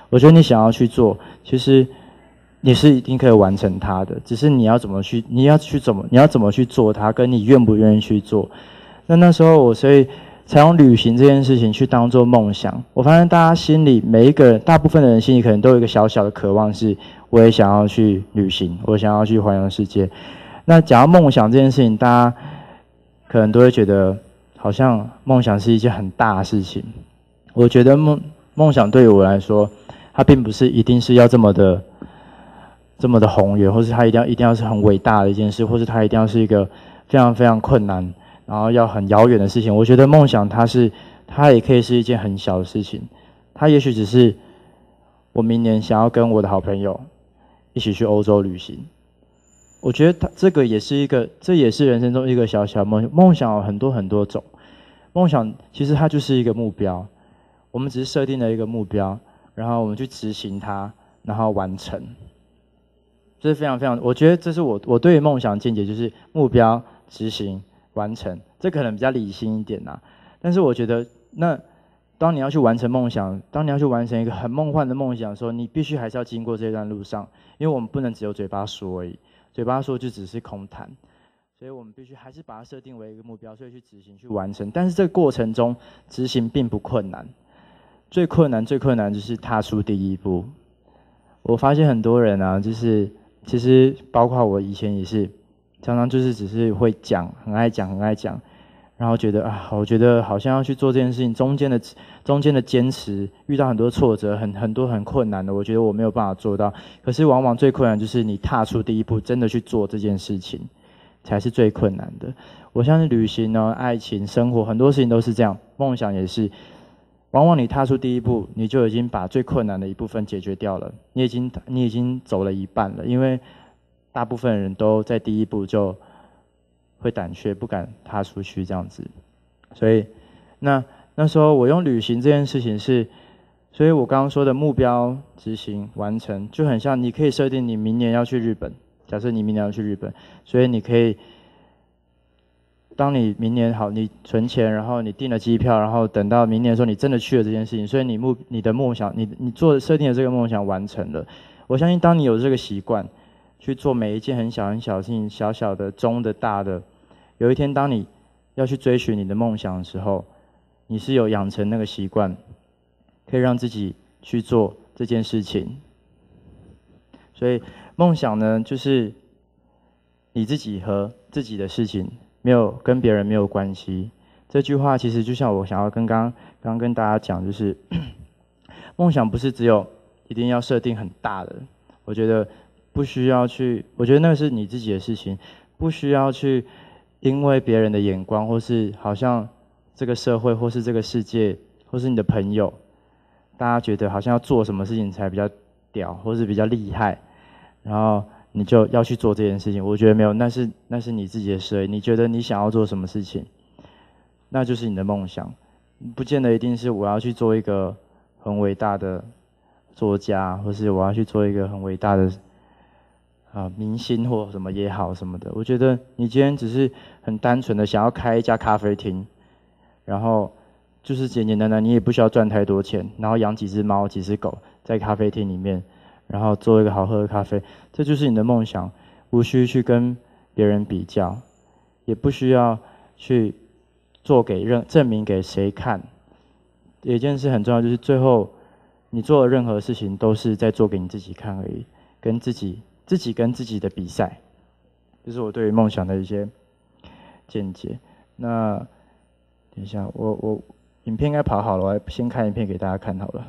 我觉得你想要去做，其实你是一定可以完成它的，只是你要怎么去做它，跟你愿不愿意去做。那时候我所以才用旅行这件事情去当做梦想。我发现大家心里每一个人，大部分的人心里可能都有一个小小的渴望，是我也想要去旅行，我想要去环游世界。那讲到梦想这件事情，大家可能都会觉得好像梦想是一件很大的事情。我觉得梦想对于我来说，它并不是一定是要这么的宏远，或是它一定要是很伟大的一件事，或是它一定要是一个非常非常困难，然后要很遥远的事情。我觉得梦想它也可以是一件很小的事情，它也许只是我明年想要跟我的好朋友一起去欧洲旅行。我觉得这也是人生中一个小小的梦想有很多很多种。梦想其实它就是一个目标，我们只是设定了一个目标，然后我们去执行它，然后完成。这是非常非常，我觉得这是我对于梦想的见解，就是目标、执行、完成。这可能比较理性一点呐，但是我觉得，那当你要去完成梦想，当你要去完成一个很梦幻的梦想的时候，你必须还是要经过这段路上，因为我们不能只有嘴巴说而已，嘴巴说就只是空谈，所以我们必须还是把它设定为一个目标，所以去执行、去完成。但是这个过程中，执行并不困难，最困难就是踏出第一步。我发现很多人啊，就是其实包括我以前也是，常常就是只是会讲，很爱讲，然后觉得我觉得好像要去做这件事情，中间的坚持，遇到很多挫折，很多很困难的，我觉得我没有办法做到。可是往往最困难就是你踏出第一步，真的去做这件事情，才是最困难的。我相信旅行呢、爱情、生活，很多事情都是这样，梦想也是。往往你踏出第一步，你就已经把最困难的一部分解决掉了，你已经走了一半了，因为大部分人都在第一步就会胆怯，不敢踏出去这样子。所以那时候我用旅行这件事情是，所以我刚刚说的目标、执行、完成，就很像你可以设定你明年要去日本，假设你明年要去日本，所以你可以。当你明年好，你存钱，然后你订了机票，然后等到明年的时候，你真的去了这件事情，所以你的梦想，你设定的这个梦想完成了。我相信，当你有这个习惯，去做每一件很小很小的事情，小小的、中的、大的，有一天当你要去追寻你的梦想的时候，你是有养成那个习惯，可以让自己去做这件事情。所以梦想呢，就是你自己和自己的事情。没有跟别人没有关系，这句话其实就像我想要刚刚跟大家讲，就是梦想不是只有一定要设定很大的，我觉得不需要去，我觉得那是你自己的事情，不需要去因为别人的眼光，或是好像这个社会，或是这个世界，或是你的朋友，大家觉得好像要做什么事情才比较屌，或是比较厉害，然后你就要去做这件事情，我觉得没有，那是你自己的事。你觉得你想要做什么事情，那就是你的梦想，不见得一定是我要去做一个很伟大的作家，或是我要去做一个很伟大的明星或什么也好什么的。我觉得你今天只是很单纯的想要开一家咖啡厅，然后就是简简单单，你也不需要赚太多钱，然后养几只猫、几只狗在咖啡厅里面。然后做一个好喝的咖啡，这就是你的梦想，无需去跟别人比较，也不需要去证明给谁看。有一件事很重要，就是最后你做的任何事情都是在做给你自己看而已，跟自己跟自己的比赛，这是我对于梦想的一些见解。那等一下，我影片应该跑好了，我先看影片给大家看好了。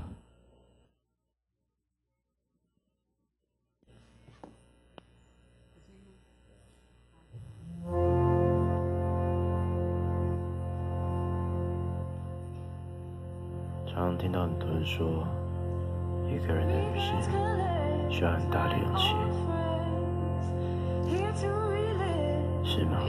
常常听到很多人说，一个人的旅行需要很大的勇气，是吗？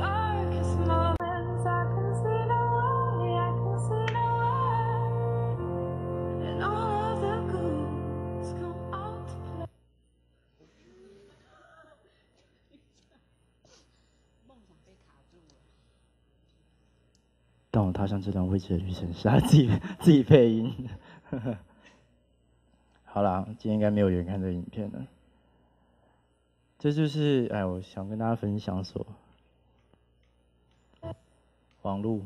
当我踏上这段未知的旅程时，他自己配音。 好啦，今天应该没有人看这个影片了。这就是我想跟大家分享说，网络。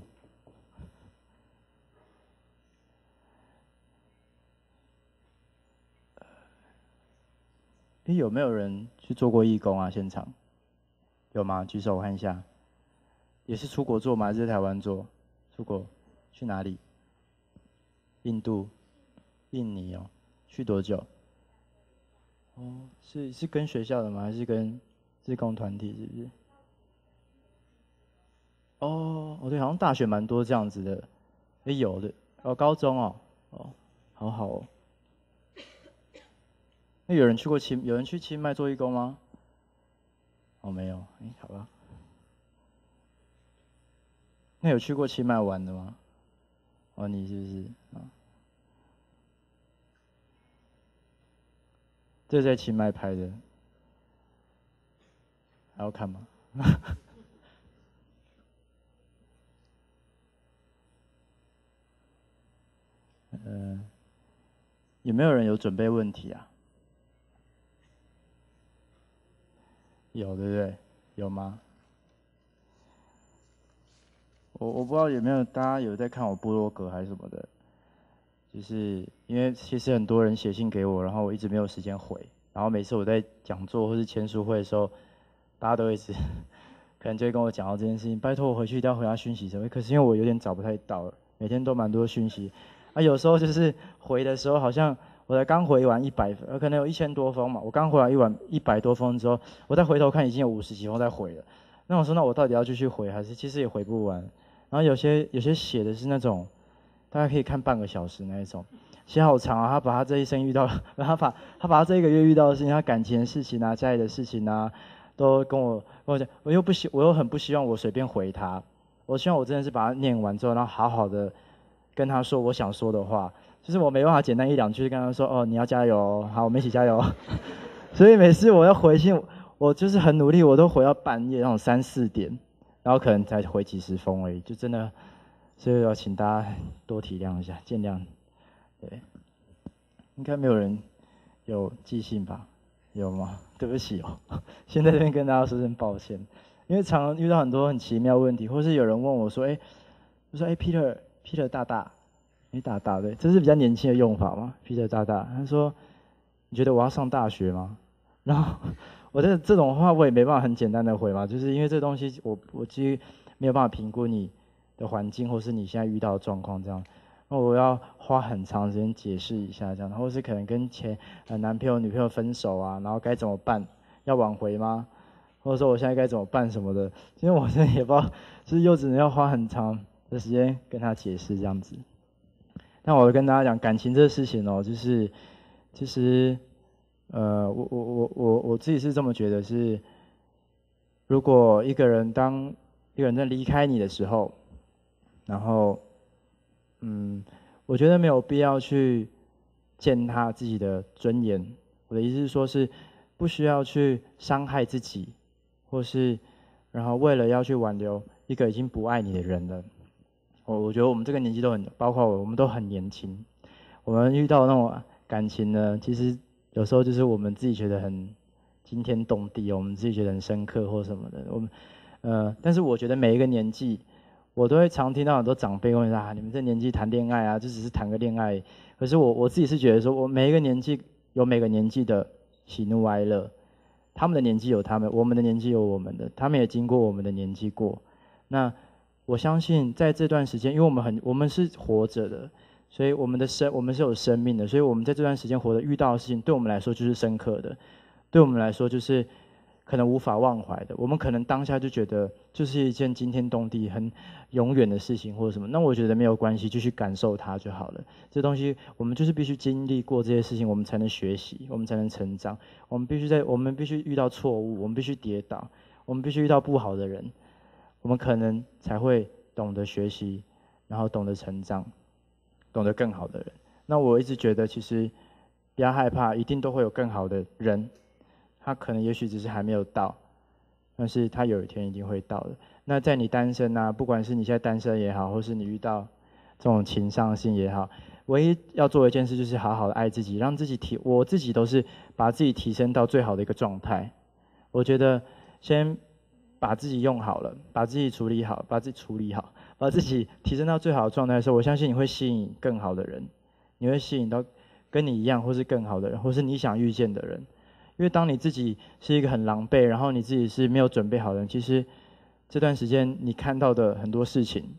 有没有人去做过义工啊？现场有吗？举手我看一下。也是出国做吗？还是在台湾做？出国去哪里？印度、印尼哦。去多久？哦，是跟学校的吗？还是跟志工团体？是不是？哦，对，好像大学蛮多这样子的。有的。高中哦。好好哦。那有人去清迈做义工吗？没有。好吧。那有去过清迈玩的吗？你是不是？这在清迈拍的，还要看吗？有没有人有准备问题啊？有，对不对？有吗？我不知道有没有大家有在看我部落格还是什么的，就是因为其实很多人写信给我，然后我一直没有时间回，然后每次我在讲座或是签书会的时候，大家都一直可能就会跟我讲到这件事情，拜托我回去一定要回他讯息什么。可是因为我有点找不太到了，每天都蛮多讯息，有时候就是回的时候好像我才刚回完100，可能有1000多封嘛，我刚回完100多封之后，我再回头看已经有50几封在回了。那我说那我到底要继续回还是其实也回不完？然后有些写的是那种，大家可以看半个小时那一种，写好长啊。他把他这一生遇到，他把他这一个月遇到的事情，他感情的事情啊，家里的事情啊，都跟我讲。我又很不希望我随便回他，我希望我真的是把它念完之后，然后好好的跟他说我想说的话。就是我没办法简单1、2句跟他说你要加油，好，我们一起加油。所以每次我要回信，我就是很努力，我都回到半夜那种3、4点。然后可能才回几10封而已，就真的，所以要请大家多体谅一下，见谅。对，应该没有人有寄信吧？有吗？对不起哦，先在这边跟大家说声抱歉，因为常常遇到很多很奇妙问题，或是有人问我说，我说Peter 大大，大大对，这是比较年轻的用法嘛 ？Peter 大大，他说，你觉得我要上大学吗？然后。我这种话我也没办法很简单的回嘛，就是因为这东西我其实没有办法评估你的环境或是你现在遇到的状况这样，那我要花很长时间解释一下这样，或是可能跟男朋友女朋友分手啊，然后该怎么办？要挽回吗？或者说我现在该怎么办什么的？因为我现在也不知道，就是又只能要花很长的时间跟他解释这样子。那我跟大家讲感情这个事情就是其实。我自己是这么觉得是，如果当一个人在离开你的时候，然后，我觉得没有必要去践踏自己的尊严。我的意思是说，是不需要去伤害自己，或是然后为了要去挽留一个已经不爱你的人了。我觉得我们这个年纪包括我们都很年轻，我们遇到那种感情呢，其实。有时候就是我们自己觉得很惊天动地，我们自己觉得很深刻或什么的。但是我觉得每一个年纪，我都会常听到很多长辈问你们这年纪谈恋爱啊，就只是谈个恋爱。可是我自己是觉得说，我每一个年纪有每个年纪的喜怒哀乐，他们的年纪有他们，我们的年纪有我们的，他们也经过我们的年纪过。那我相信在这段时间，因为我们是活着的。所以我们是有生命的，所以我们在这段时间活的遇到的事情，对我们来说就是深刻的，对我们来说就是可能无法忘怀的。我们可能当下就觉得就是一件惊天动地、很永远的事情或者什么，那我觉得没有关系，就去感受它就好了。这东西我们就是必须经历过这些事情，我们才能学习，我们才能成长。我们必须遇到错误，我们必须跌倒，我们必须遇到不好的人，我们可能才会懂得学习，然后懂得成长。懂得更好的人，那我一直觉得其实不要害怕，一定都会有更好的人，他可能也许只是还没有到，但是他有一天一定会到的。那在你单身啊，不管是你现在单身也好，或是你遇到这种情伤性也好， 唯一要做的一件事就是好好的爱自己，让自己我自己都是把自己提升到最好的一个状态。我觉得先把自己用好了，把自己处理好，把自己提升到最好的状态的时候，我相信你会吸引更好的人，你会吸引到跟你一样或是更好的人，或是你想遇见的人。因为当你自己是一个很狼狈，然后你自己是没有准备好的人，其实这段时间你看到的很多事情，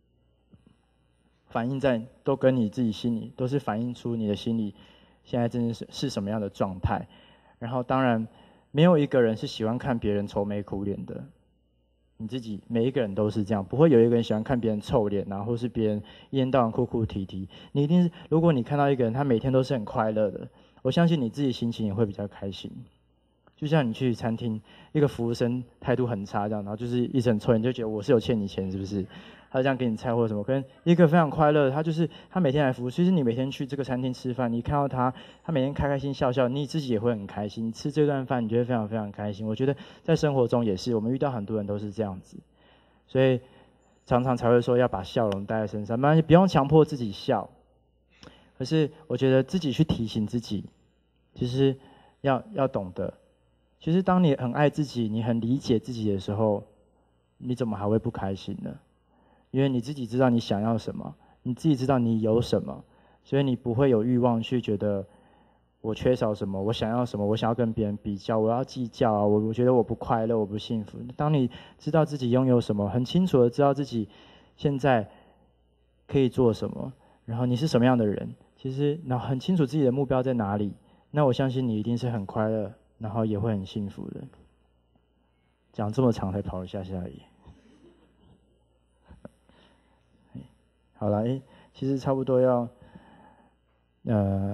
反映在都跟你自己心里，都是反映出你的心里现在真的是什么样的状态。然后当然没有一个人是喜欢看别人愁眉苦脸的，你自己每一个人都是这样，不会有一个人喜欢看别人臭脸啊，或是别人一天到晚哭哭啼啼。你一定是，如果你看到一个人他每天都是很快乐的，我相信你自己心情也会比较开心。就像你去餐厅，一个服务生态度很差这样，然后就是一直很臭脸，你就觉得我是有欠你钱是不是？他这样给你菜或者什么，跟一个非常快乐，他每天来服务。其实你每天去这个餐厅吃饭，你看到他每天开开心笑笑，你自己也会很开心。你吃这顿饭，你就会非常非常开心。我觉得在生活中也是，我们遇到很多人都是这样子，所以常常才会说要把笑容带在身上，不用强迫自己笑。可是我觉得自己去提醒自己，其实要懂得，其实当你很爱自己，你很理解自己的时候，你怎么还会不开心呢？因为你自己知道你想要什么，你自己知道你有什么，所以你不会有欲望去觉得我缺少什么，我想要什么，我想要跟别人比较，我要计较啊，我觉得我不快乐，我不幸福。当你知道自己拥有什么，很清楚的知道自己现在可以做什么，然后你是什么样的人，其实然后很清楚自己的目标在哪里，那我相信你一定是很快乐，然后也会很幸福的。讲这么长才跑一下而已。好了，其实差不多要，要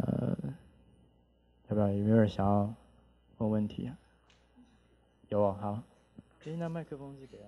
不要有没有人想要问问题啊？有哦，好，那麦克风是给他。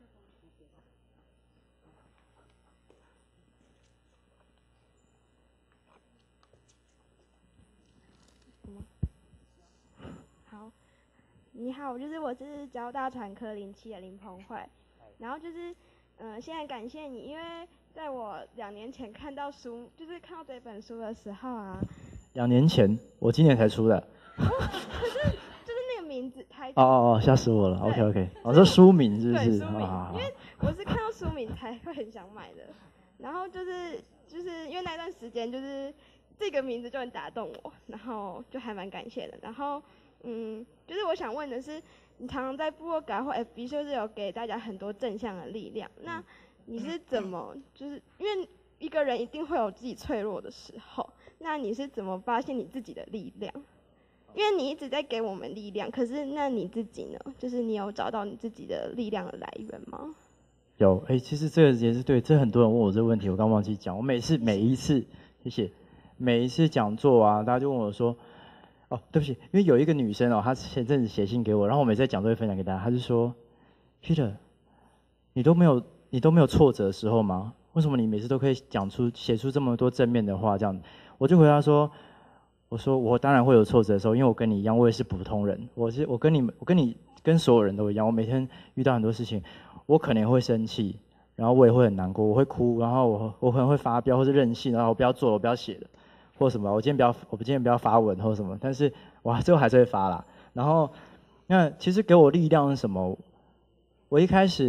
好，你好，我是交大传科07的林鹏慧，然后现在感谢你，因为在我2年前看到看到这本书的时候啊 ，2年前，我今年才出的。 可是那个名字太吓死我了。OK， 这书名是不是？ 对，书名，因为我是看到书名才会很想买的，然后就是因为那段时间这个名字就很打动我，然后就还蛮感谢的。然后我想问的是，你常常在部落格或 FB 就是有给大家很多正向的力量，那你是怎么因为一个人一定会有自己脆弱的时候，那你是怎么发现你自己的力量？因为你一直在给我们力量，可是那你自己呢？你有找到你自己的力量的来源吗？ 有，其实这个也是对，这很多人问我这个问题，我刚忘记讲。我每一次，谢谢，每一次讲座啊，大家就问我说，对不起，因为有一个女生她前阵子写信给我，然后我每次在讲座会分享给大家，她就说 ，Peter， 你都没有挫折的时候吗？为什么你每次都可以写出这么多正面的话？这样，我就回答说，我当然会有挫折的时候，因为我跟你一样，我也是普通人。我跟你跟所有人都一样，我每天遇到很多事情，我可能会生气，然后我也会很难过，我会哭，然后我可能会发飙或是任性，然后我不要做了，我不要写了，或什么，我今天不要发文或什么，但是我最后还是会发啦。然后，那其实给我力量是什么？我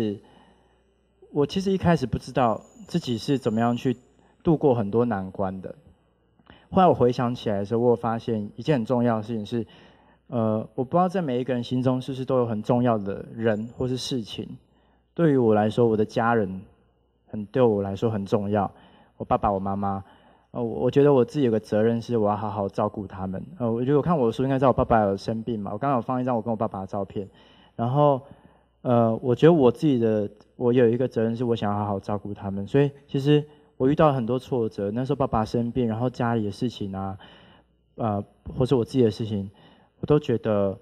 其实一开始不知道自己是怎么样去度过很多难关的。后来我回想起来的时候，我有发现一件很重要的事情是，我不知道在每一个人心中是不是都有很重要的人或是事情。对于我来说，我的家人对我来说很重要，我爸爸、我妈妈。我觉得我自己有个责任是我要好好照顾他们。我觉得我看我的书应该知道我爸爸有生病嘛，我刚刚有放一张我跟我爸爸的照片。然后，我觉得我有一个责任是我想要好好照顾他们，所以其实我遇到很多挫折，那时候爸爸生病，然后家里的事情啊，或者我自己的事情，我就觉得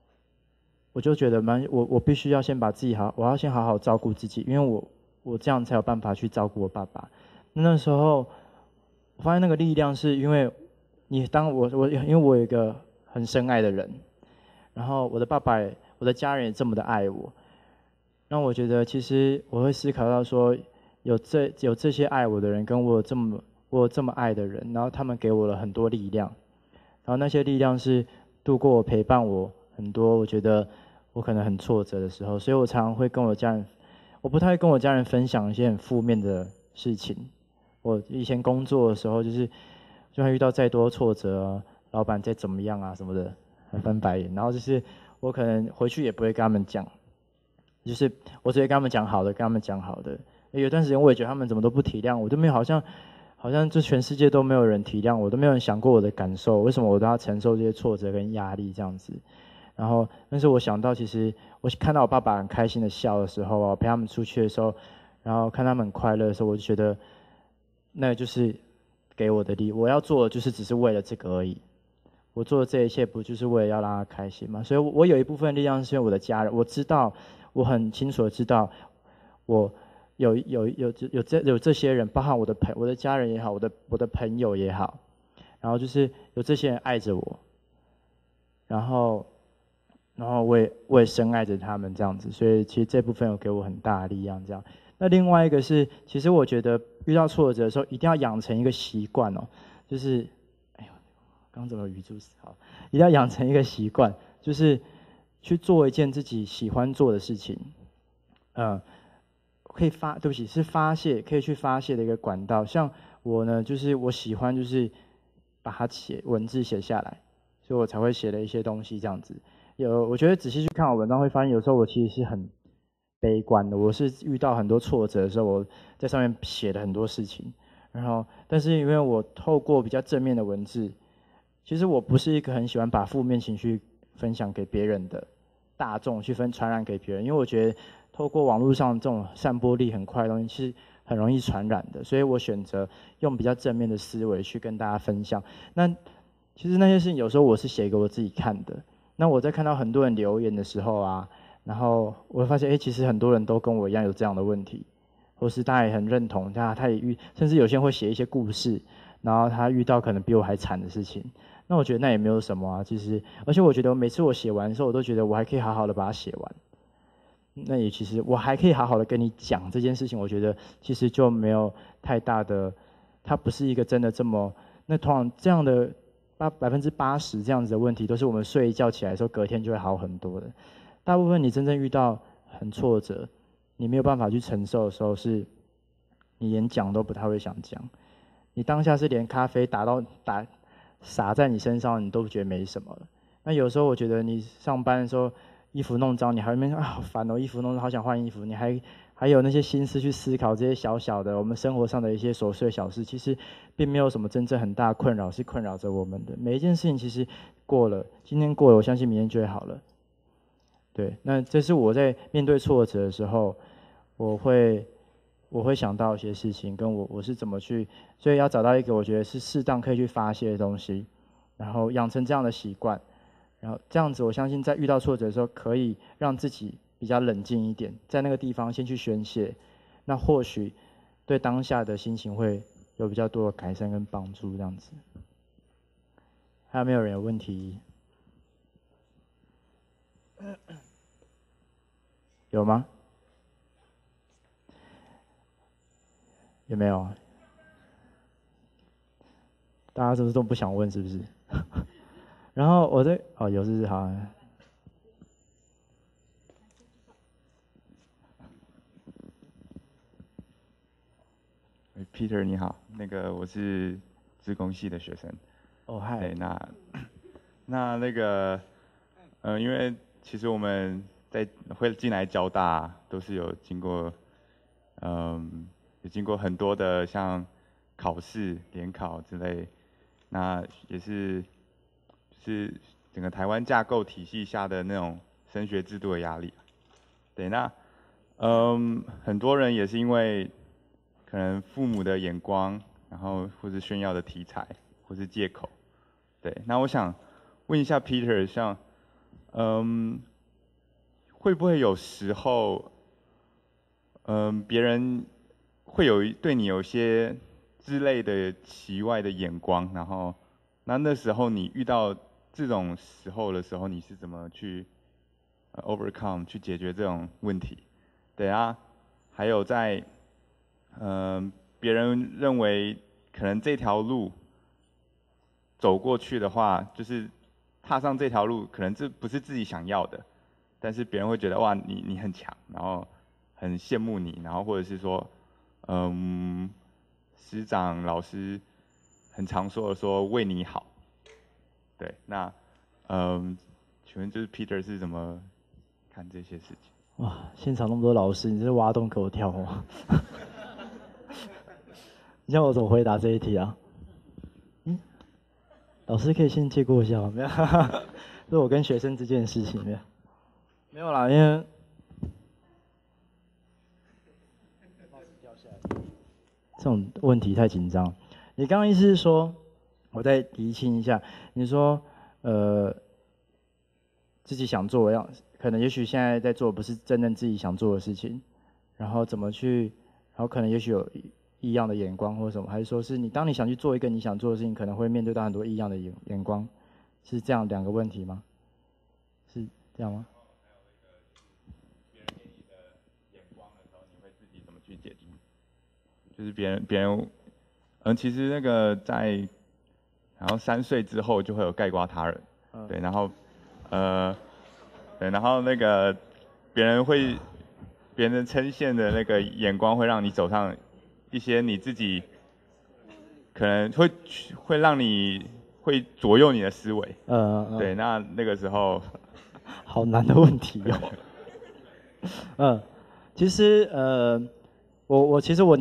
我必须要先把自己我要先好好照顾自己，因为我这样才有办法去照顾我爸爸。那时候我发现那个力量是因为因为我有一个很深爱的人，然后我的爸爸我的家人也这么的爱我，让我觉得其实我会思考到说有这些爱我的人跟我有这么我有这么爱的人，然后他们给我了很多力量，然后那些力量是度过陪伴我很多，我觉得我可能很挫折的时候，所以我常常会跟我家人，我不太会跟我家人分享一些很负面的事情。我以前工作的时候，就算遇到再多挫折啊，老板再怎么样啊什么的，还翻白眼，然后就是我可能回去也不会跟他们讲，就是我只会跟他们讲好的，跟他们讲好的。有段时间我也觉得他们怎么都不体谅我，都没有好像这全世界都没有人体谅我，都没有人想过我的感受，为什么我都要承受这些挫折跟压力这样子？然后，但是我想到，其实我看到我爸爸很开心的笑的时候啊，陪他们出去的时候，然后看他们很快乐的时候，我就觉得，那就是给我的力，我要做的就是只是为了这个而已。我做的这一切不就是为了要让他开心吗？所以我有一部分力量是因为我的家人，我知道，我很清楚的知道，我有这些人，包含我的家人也好，我的朋友也好，然后就是有这些人爱着我，然后我也深爱着他们这样子，所以其实这部分有给我很大的力量这样。那另外一个是，其实我觉得遇到挫折的时候，一定要养成一个习惯哦，就是，哎呦，刚怎么语助词？好，一定要养成一个习惯，就是去做一件自己喜欢做的事情，可以对不起，是发泄，可以去发泄的一个管道。像我呢，就是我喜欢就是把它文字写下来，所以我才会写了一些东西这样子。我觉得仔细去看我文章会发现，有时候我其实是很悲观的。我是遇到很多挫折的时候，我在上面写了很多事情，然后但是因为我透过比较正面的文字，其实我不是一个很喜欢把负面情绪分享给别人的大众去传染给别人，因为我觉得透过网络上这种散播力很快的东西是很容易传染的，所以我选择用比较正面的思维去跟大家分享。那其实那些事情有时候我是写给我自己看的。那我在看到很多人留言的时候啊，然后我会发现，其实很多人都跟我一样有这样的问题，或是他也很认同，他也甚至有些人会写一些故事，然后他遇到可能比我还惨的事情。那我觉得那也没有什么啊，其实，而且我觉得每次我写完的时候，我都觉得我还可以好好的把它写完。那也其实我还可以好好的跟你讲这件事情，我觉得其实就没有太大的，它不是一个真的这么，那通常这样的。80%这样子的问题，都是我们睡一觉起来的时候，隔天就会好很多的。大部分你真正遇到很挫折，你没有办法去承受的时候，是你连讲都不太会想讲。你当下是连咖啡洒在你身上，你都觉得没什么了。那有时候我觉得你上班的时候，衣服弄脏，你还会好烦哦，衣服弄脏，好想换衣服，你还有那些心思去思考这些小小的我们生活上的一些琐碎小事，其实并没有什么真正很大的困扰是困扰着我们的。每一件事情其实过了，今天过了，我相信明天就会好了。对，那这是我在面对挫折的时候，我会想到一些事情，跟我是怎么去，所以要找到一个我觉得是适当可以去发泄的东西，然后养成这样的习惯，然后这样子，我相信在遇到挫折的时候，可以让自己比较冷静一点，在那个地方先去宣泄，那或许对当下的心情会有比较多的改善跟帮助。这样子，还有没有人有问题？有吗？有没有？大家是不是都不想问？是不是？然后有是不是好。 Peter 你好，我是资工系的学生。 哦嗨。 对，因为其实我们会进来交大，都是有经过很多的像考试、联考之类，那也是整个台湾架构体系下的那种升学制度的压力。对，很多人也是因为可能父母的眼光，然后或是炫耀的题材，或是借口。对，那我想问一下 Peter， 像会不会有时候，别人会对你有些之类的奇怪的眼光，然后那时候你遇到这种时候的时候，你是怎么去overcome 去解决这种问题？对啊，还有在别人认为可能这条路走过去的话，就是踏上这条路，可能这不是自己想要的，但是别人会觉得哇，你很强，然后很羡慕你，然后或者是说，师长老师很常说的说为你好，对，那请问就是 Peter 是怎么看这些事情？ 哇，现场那么多老师，你这是挖洞给我跳吗？你叫我怎么回答这一题啊？老师可以先借过一下吗？没有，是我跟学生之间的事情，没有啦，因为这种问题太紧张。你刚刚意思是说，我再厘清一下，你说自己想做的可能也许现在在做不是真正自己想做的事情，然后怎么去，然后可能也许有异样的眼光或什么，还是说是当你想去做一个你想做的事情，可能会面对到很多异样的眼光，是这样两个问题吗？是这样吗？ 别人给你的眼光的时候，你会自己怎么去解决？就是别人，其实那个然后3岁之后就会有概括他人，对，然后对，然后那个别人呈现的那个眼光会让你走上一些你自己可能会让你会左右你的思维，对，那个时候好难的问题哦。其实我其实我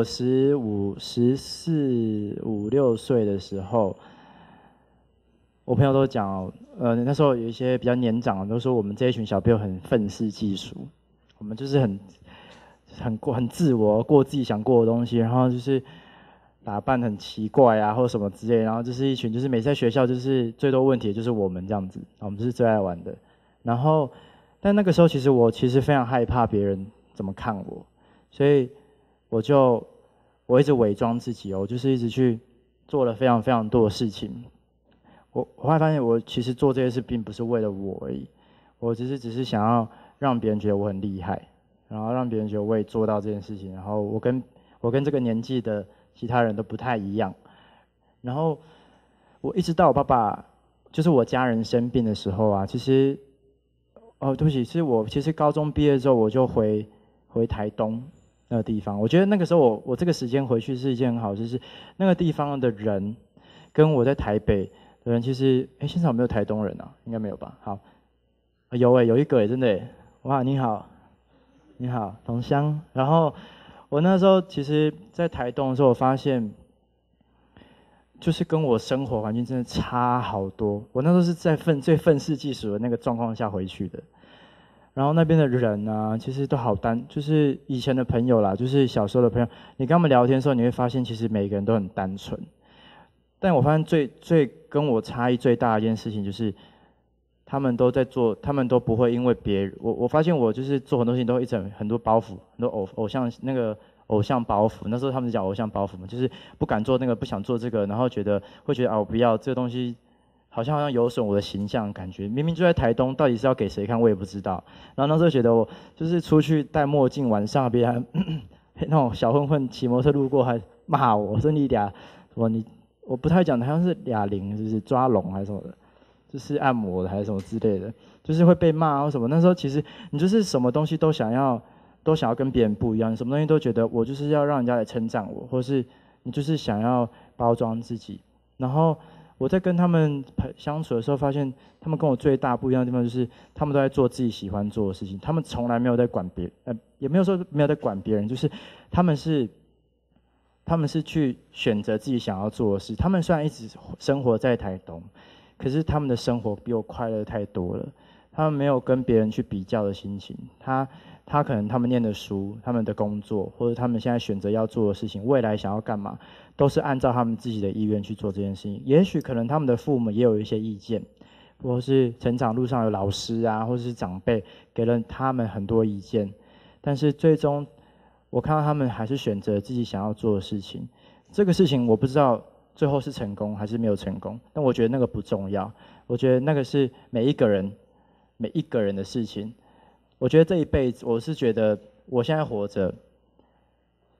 14、15、16岁的时候，我朋友都讲，那时候有一些比较年长的都说我们这一群小朋友很愤世嫉俗，我们就是很自我，过自己想过的东西，然后就是打扮很奇怪啊，或者什么之类，然后就是一群就是每次在学校就是最多问题的就是我们这样子，我们就是最爱玩的。然后，但那个时候我其实非常害怕别人怎么看我，所以我一直伪装自己，我就是一直去做了非常非常多的事情。我后来发现，我其实做这些事并不是为了我而已，我只是想要让别人觉得我很厉害，然后让别人觉得我也做到这件事情。然后我跟这个年纪的其他人都不太一样。然后我一直到我爸爸，就是我家人生病的时候啊，其实，对不起，是我其实高中毕业之后我就回台东那个地方。我觉得那个时候我这个时间回去是一件很好的事，是那个地方的人跟我在台北。人其实，现场有没有台东人啊？应该没有吧？好，有有一个真的哇，你好，同乡。然后我那时候其实，在台东的时候，我发现，就是跟我生活环境真的差好多。我那时候是在最愤世嫉俗的那个状况下回去的。然后那边的人啊，其实都好就是以前的朋友啦，就是小时候的朋友。你跟他们聊天的时候，你会发现，其实每一个人都很单纯。但我发现最跟我差异最大的一件事情就是，他们都不会因为别人。我发现我就是做很多事情都一直很多包袱，很多偶像包袱。那时候他们讲偶像包袱嘛，就是不敢做那个，不想做这个，然后会觉得我不要这个东西，好像有损我的形象，感觉明明就在台东，到底是要给谁看我也不知道。然后那时候觉得我就是出去戴墨镜，晚上别人那种小混混骑摩托车路过还骂我说你俩什么你。我不太讲，好像是哑铃，就是抓龙还是什么的，就是按摩的还是什么之类的，就是会被骂或什么。那时候其实你就是什么东西都想要跟别人不一样，什么东西都觉得我就是要让人家来称赞我，或是你就是想要包装自己。然后我在跟他们相处的时候，发现他们跟我最大不一样的地方就是，他们都在做自己喜欢做的事情，他们从来没有在管别人，也没有说没有在管别人，就是他们是去选择自己想要做的事。他们虽然一直生活在台东，可是他们的生活比我快乐太多了。他们没有跟别人去比较的心情。他可能他们念的书、他们的工作，或者他们现在选择要做的事情，未来想要干嘛，都是按照他们自己的意愿去做这件事情。也许可能他们的父母也有一些意见，或是成长路上有老师啊，或是长辈给了他们很多意见，但是最终我看到他们还是选择自己想要做的事情。这个事情我不知道最后是成功还是没有成功，但我觉得那个不重要。我觉得那个是每一个人的事情。我觉得这一辈子，我是觉得我现在活着，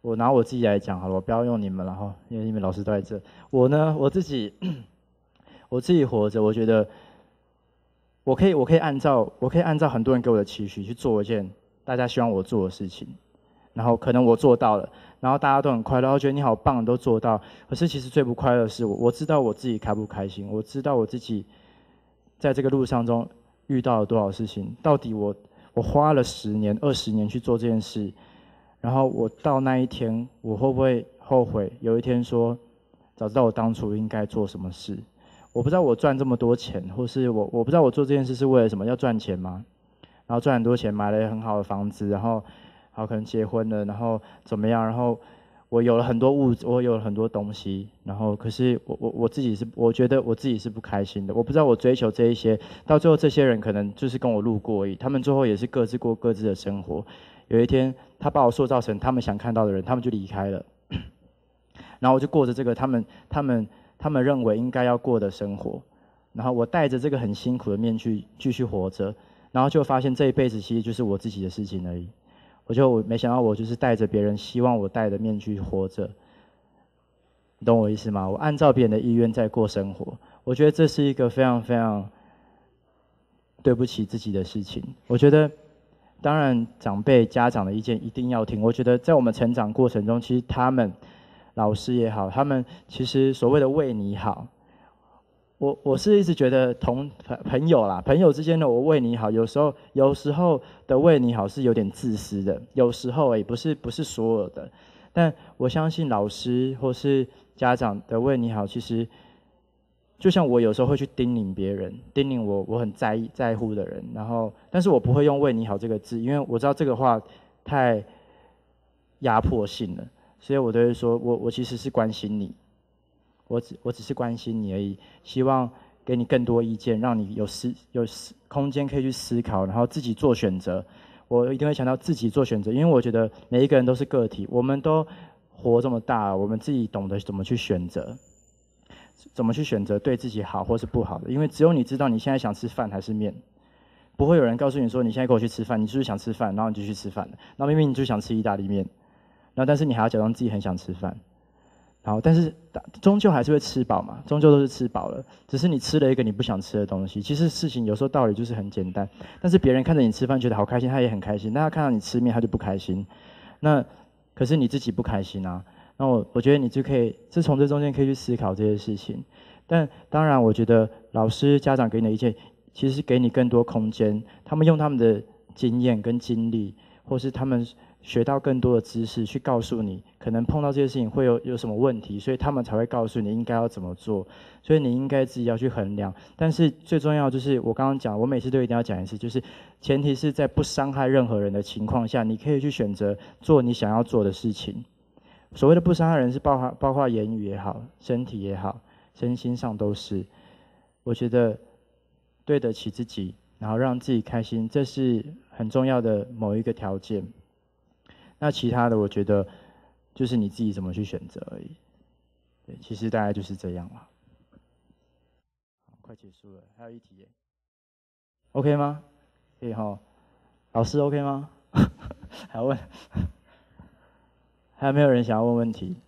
我拿我自己来讲好了，我不要用你们了哈，因为你们老师都在这。我呢，我自己活着，我觉得我可以按照很多人给我的期许去做一件大家希望我做的事情，然后可能我做到了，然后大家都很快乐，然后觉得你好棒，都做到。可是其实最不快乐的是我知道我自己开不开心，我知道我自己在这个路上中遇到了多少事情，到底我花了10年、20年去做这件事，然后我到那一天，我会不会后悔？有一天说，早知道我当初应该做什么事。我不知道我赚这么多钱，或是我不知道我做这件事是为了什么，要赚钱吗？然后赚很多钱，买了很好的房子，然后可能结婚了，然后怎么样？然后我有了很多物质，我有了很多东西，然后可是我自己我觉得我自己是不开心的。我不知道我追求这一些，到最后这些人可能就是跟我路过而已，他们最后也是各自过各自的生活。有一天，他把我塑造成他们想看到的人，他们就离开了，然后我就过着这个他们认为应该要过的生活，然后我戴着这个很辛苦的面具继续活着，然后就发现这一辈子其实就是我自己的事情而已。我没想到我就是戴着别人希望我戴的面具活着，你懂我意思吗？我按照别人的意愿在过生活，我觉得这是一个非常非常对不起自己的事情。我觉得当然长辈家长的意见一定要听，我觉得在我们成长过程中，其实他们老师也好，他们其实所谓的为你好，我是一直觉得朋友啦，朋友之间的我为你好，有时候的为你好是有点自私的，有时候不是所有的，但我相信老师或是家长的为你好，其实就像我有时候会去叮咛别人，叮咛我很在乎的人，然后但是我不会用为你好这个字，因为我知道这个话太压迫性了，所以我都会说我其实是关心你。我只是关心你而已，希望给你更多意见，让你有空间可以去思考，然后自己做选择。我一定会强调自己做选择，因为我觉得每一个人都是个体，我们都活这么大，我们自己懂得怎么去选择，对自己好或是不好的。因为只有你知道你现在想吃饭还是面，不会有人告诉你说你现在跟我去吃饭，你是不是想吃饭，然后你就去吃饭了，然后明明你就想吃意大利面，然后但是你还要假装自己很想吃饭。好，但是终究还是会吃饱嘛，终究都是吃饱了，只是你吃了一个你不想吃的东西。其实事情有时候道理就是很简单，但是别人看着你吃饭觉得好开心，他也很开心，但他看到你吃面他就不开心。那可是你自己不开心啊，那我觉得你就可以是从这中间可以去思考这些事情。但当然我觉得老师家长给你的意见其实是给你更多空间，他们用他们的经验跟经历，或是他们学到更多的知识去告诉你可能碰到这些事情会有什么问题，所以他们才会告诉你应该要怎么做，所以你应该自己要去衡量。但是最重要就是我刚刚讲，我每次都一定要讲一次，就是前提是在不伤害任何人的情况下，你可以去选择做你想要做的事情。所谓的不伤害人是包括言语也好，身体也好，身心上都是。我觉得对得起自己，然后让自己开心，这是很重要的某一个条件。那其他的我觉得就是你自己怎么去选择而已。对，其实大概就是这样了。快结束了，还有一题耶。OK 吗？可以齁。老师 OK 吗？还要问？还有没有人想要问问题？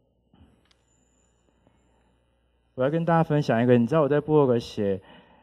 我要跟大家分享一个，你知道我在部落格写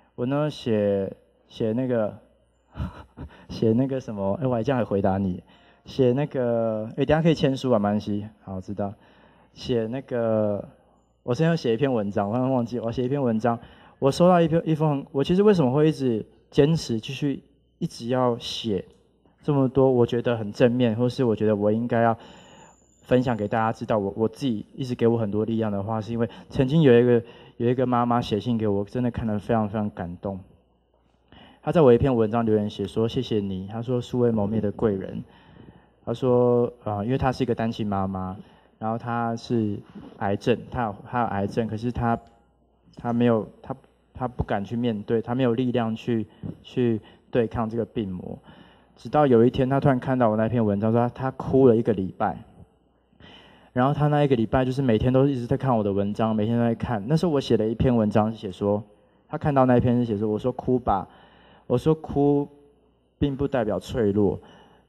那个写那个什么？我还这样回答你。写那个，等一下可以签书啊，没关系。好，知道。写那个，我之前要写一篇文章，我刚刚忘记，我写一篇文章。我收到一封，我其实为什么会一直坚持继续一直要写这么多，我觉得很正面，或是我觉得我应该要分享给大家知道，我自己一直给我很多力量的话，是因为曾经有一个妈妈写信给我，真的看得非常非常感动。她在我一篇文章留言写说：“谢谢你。”她说：“素未谋面的贵人。”他说因为她是一个单亲妈妈，然后她是癌症，她有癌症，可是她不敢去面对，她没有力量去对抗这个病魔。直到有一天，她突然看到我那篇文章，说她哭了1个礼拜，然后她那1个礼拜就是每天都一直在看我的文章，每天都在看。那时候我写了一篇文章，写说她看到那一篇是写说，我说哭吧，我说哭并不代表脆弱。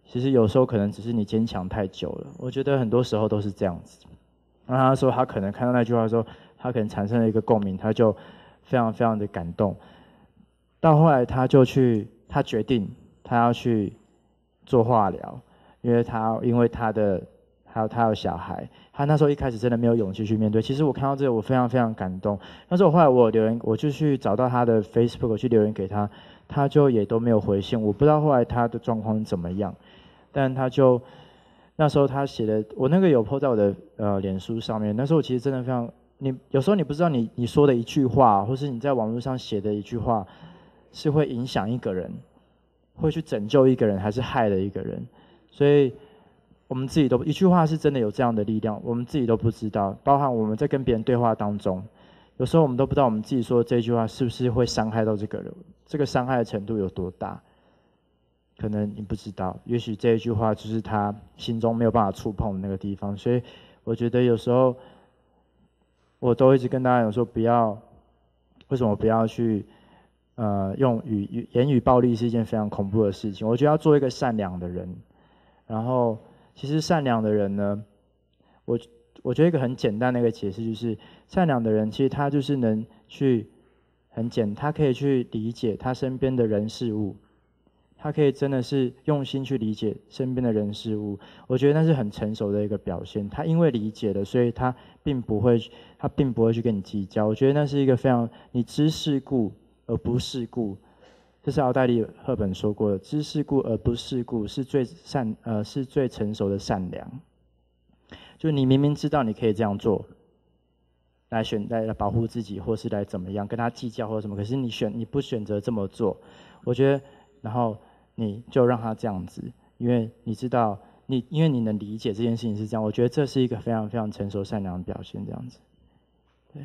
其实有时候可能只是你坚强太久了，我觉得很多时候都是这样子。然后他说他可能看到那句话的时候，他可能产生了一个共鸣，他就非常非常的感动。到后来他决定他要去做化疗，因为他有小孩，他那时候一开始真的没有勇气去面对。其实我看到这个我非常非常感动。但是我后来我留言，我就去找到他的 Facebook 去留言给他，他就也都没有回信。我不知道后来他的状况怎么样。但他就那时候他写的，我那个有 po 在我的脸书上面。那时候我其实真的非常，有时候你不知道你说的一句话，或是你在网络上写的一句话，是会影响一个人，会去拯救一个人，还是害了一个人。所以我们自己都一句话是真的有这样的力量，我们自己都不知道。包含我们在跟别人对话当中，有时候我们都不知道我们自己说的这句话是不是会伤害到这个人，这个伤害的程度有多大。可能你不知道，也许这一句话就是他心中没有办法触碰的那个地方。所以我觉得有时候我都一直跟大家讲说，为什么不要去用言语暴力是一件非常恐怖的事情。我觉得要做一个善良的人。然后其实善良的人呢，我觉得一个很简单的一个解释就是，善良的人其实他就是能去他可以去理解他身边的人事物。他可以真的是用心去理解身边的人事物，我觉得那是很成熟的一个表现。他因为理解了，所以他并不会去跟你计较。我觉得那是一个非常你知世故而不世故，这是奥黛丽·赫本说过的，知世故而不世故是最成熟的善良。就你明明知道你可以这样做，来保护自己，或是来怎么样跟他计较或者什么，可是你不选择这么做，我觉得，然后你就让他这样子，因为你知道因为你能理解这件事情是这样，我觉得这是一个非常非常成熟善良的表现，这样子。对，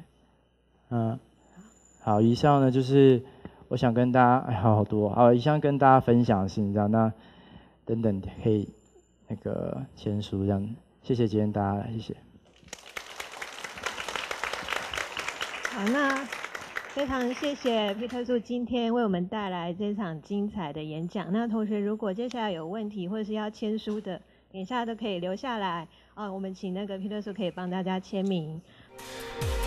好，以上呢就是我想跟大家好多好，以上跟大家分享的事情，这样那等等可以那个签署这样，谢谢今天大家，谢谢。 好，那非常谢谢皮特树今天为我们带来这场精彩的演讲。那同学如果接下来有问题或者是要签书的，等一下都可以留下来，我们请那个皮特树可以帮大家签名。